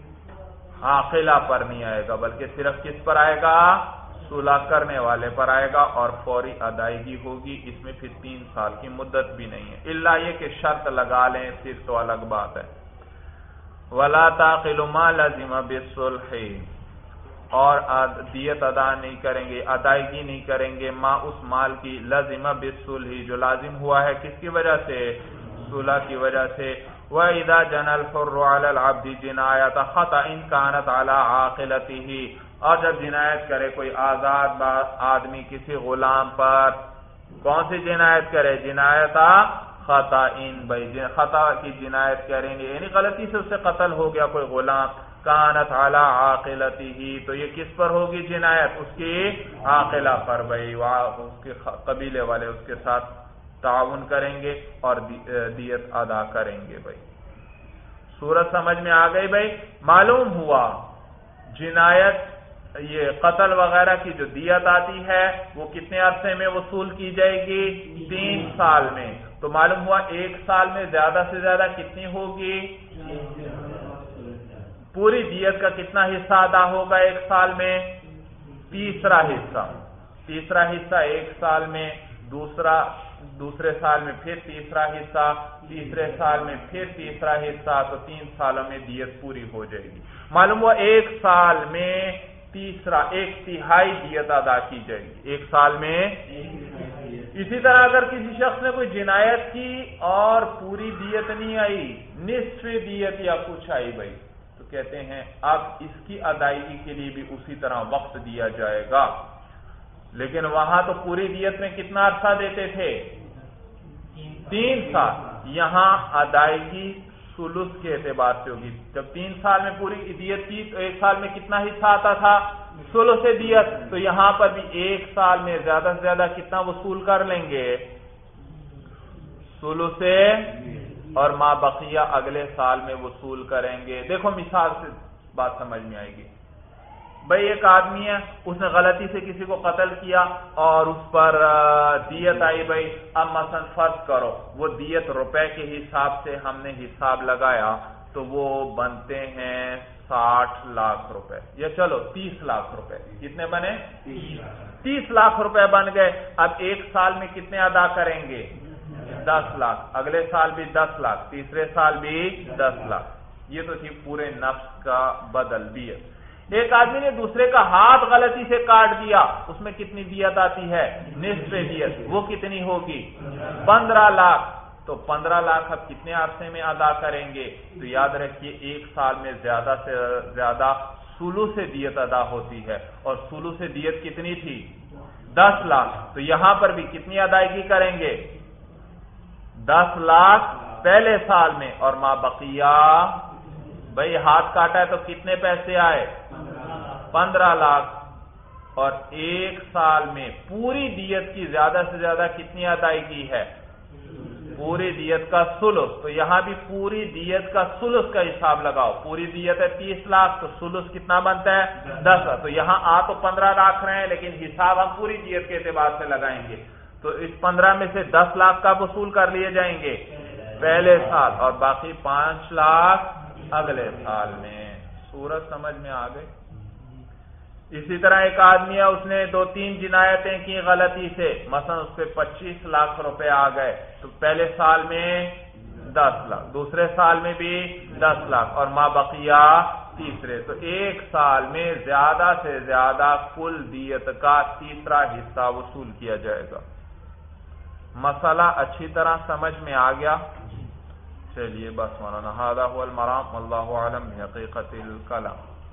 عاقلہ پر نہیں آئے گا، بلکہ صرف کس پر آئے گا، صلح کرنے والے پر آئے گا، اور فوری ادائیگی ہوگی، اس میں پھر تین سال کی مدت بھی نہیں ہے، الا یہ کہ شرط لگا لیں پھر تو الگ بات ہے۔ وَلَا تَعْقِلُ مَا لَزِمَ بِالصُّلْحِ، اور دیت ادا نہیں کریں گے، ادائیگی نہیں کریں گے، ما اس مال کی لازمہ بالصلح جو لازم ہوا ہے کس کی وجہ سے، صلح کی وجہ سے۔ وَإِذَا جَنَى الْحُرُّ عَلَى الْعَبْدِ جِنَایَةَ خَطَأٍ كَانَتْ عَلَى عَاقِلَتِهِ، اور جب جنایت کرے کوئی آزاد آدمی کسی غلام پر، کون سی جنایت کرے، جنایت خطأ، بھائی خطا کی جنایت کریں گے، یعنی غلطی سے اس سے قتل ہو گیا کوئی غلام، کانت علی عاقلتہ، تو یہ کس پر ہوگی جنایت، اس کی عاقلہ پر، بھائی اس کے قبیلے والے اس کے ساتھ تعاون کریں گے اور دیت ادا کریں گے۔ بھائی صورت سمجھ میں آ گئی؟ بھائی معلوم ہوا جنایت یہ قتل وغیرہ کی جو دیت آتی ہے وہ کتنے عرصے میں وصول کی جائے گی، تین سال میں، تو معلوم ہوا ایک سال میں زیادہ سے زیادہ کتنی ہوگی، پوری دیت کا کتنا حصہ ادا ہوگا ایک سال میں، تیسرا حصہ، تیسرا حصہ ایک سال میں، دوسرا دوسرے سال میں پھر تیسرا حصہ، تیسرے سال میں پھر تیسرا حصہ، تو تین سالوں میں دیت پوری ہو جائے گی۔ معلوم ہوا ایک سال میں تیسرا ایک تہائی دیت ادا کی جائے گی، ایک سال میں۔ اسی طرح اگر کسی شخص نے کوئی جنایت کی اور پوری دیت نہیں آئی، نصف دیت یا کچھ آئی، بھائی تو کہتے ہیں اب اس کی ادائیگی کے لیے بھی اسی طرح وقت دیا جائے گا، لیکن وہاں تو پوری دیت میں کتنا عرصہ دیتے تھے، تین سال، یہاں ادائیگی ثلث کے اعتبار سے ہوگی، جب تین سال میں پوری دیت کی تو ایک سال میں کتنا حصہ آتا تھا، ثلث دیت، تو یہاں پر بھی ایک سال میں زیادہ سے زیادہ کتنا وصول کر لیں گے، ثلث، اور ما بقیہ اگلے سال میں وصول کریں گے۔ دیکھو مثال سے بات سمجھ میں آئے گی۔ بھئی ایک آدمی ہے، اس نے غلطی سے کسی کو قتل کیا اور اس پر دیت آئی، بھئی اب مثلا فرض کرو وہ دیت روپے کے حساب سے ہم نے حساب لگایا تو وہ بنتے ہیں ساٹھ لاکھ روپے، یا چلو تیس لاکھ روپے، کتنے بنے، تیس لاکھ روپے بن گئے۔ اب ایک سال میں کتنے ادا کریں گے، دس لاکھ، اگلے سال بھی دس لاکھ، تیسرے سال بھی دس لاکھ۔ یہ تو تھی پورے نفس کا بدل دیت۔ ایک آدمی نے دوسرے کا ہاتھ غلطی سے کاٹ دیا، اس میں کتنی دیت آتی ہے، نصف دیت، وہ کتنی ہوگی، پندرہ لاکھ، تو پندرہ لاکھ اب کتنے عرصے میں ادا کریں گے، تو یاد رکھیے ایک سال میں زیادہ سے زیادہ ثلث دیت ادا ہوتی ہے، اور ثلث دیت کتنی تھی، دس لاکھ، تو یہاں پر بھی کتنی ادائیگی کریں گے، دس لاکھ پہلے سال میں، اور ما بقیہ، بھئی ہاتھ کاٹا ہے تو کتنے پیسے آئے، پندرہ لاکھ، اور ایک سال میں پوری دیت کی زیادہ سے زیادہ کتنی ادائیگی ہے، پوری دیت کا سلس، تو یہاں بھی پوری دیت کا سلس کا حساب لگاؤ. پوری دیت ہے تیس لاکھ تو سلس کتنا بنتا ہے؟ دس. تو یہاں آ تو پندرہ لاکھ رہے ہیں لیکن حساب ہم پوری دیت کے اعتبار سے لگائیں گے. تو اس پندرہ میں سے دس لاکھ کا وصول کر لیے جائیں گے پہلے سال اور باقی پانچ لاکھ اگلے سال میں. سورج سمجھ میں آ گئی؟ اسی طرح ایک آدمی ہے، اس نے دو تین جنایتیں کی غلطی سے، مثلا اس پہ پچیس لاکھ روپے آ گئے، تو پہلے سال میں دس لاکھ، دوسرے سال میں بھی دس لاکھ اور ما بقیہ تیسرے. تو ایک سال میں زیادہ سے زیادہ کل دیت کا تیسرا حصہ وصول کیا جائے گا. مسئلہ اچھی طرح سمجھ میں آ گیا؟ چلیے بس مولانا، ھذا ھو المرام، واللہ اعلم بحقیقت الکلام.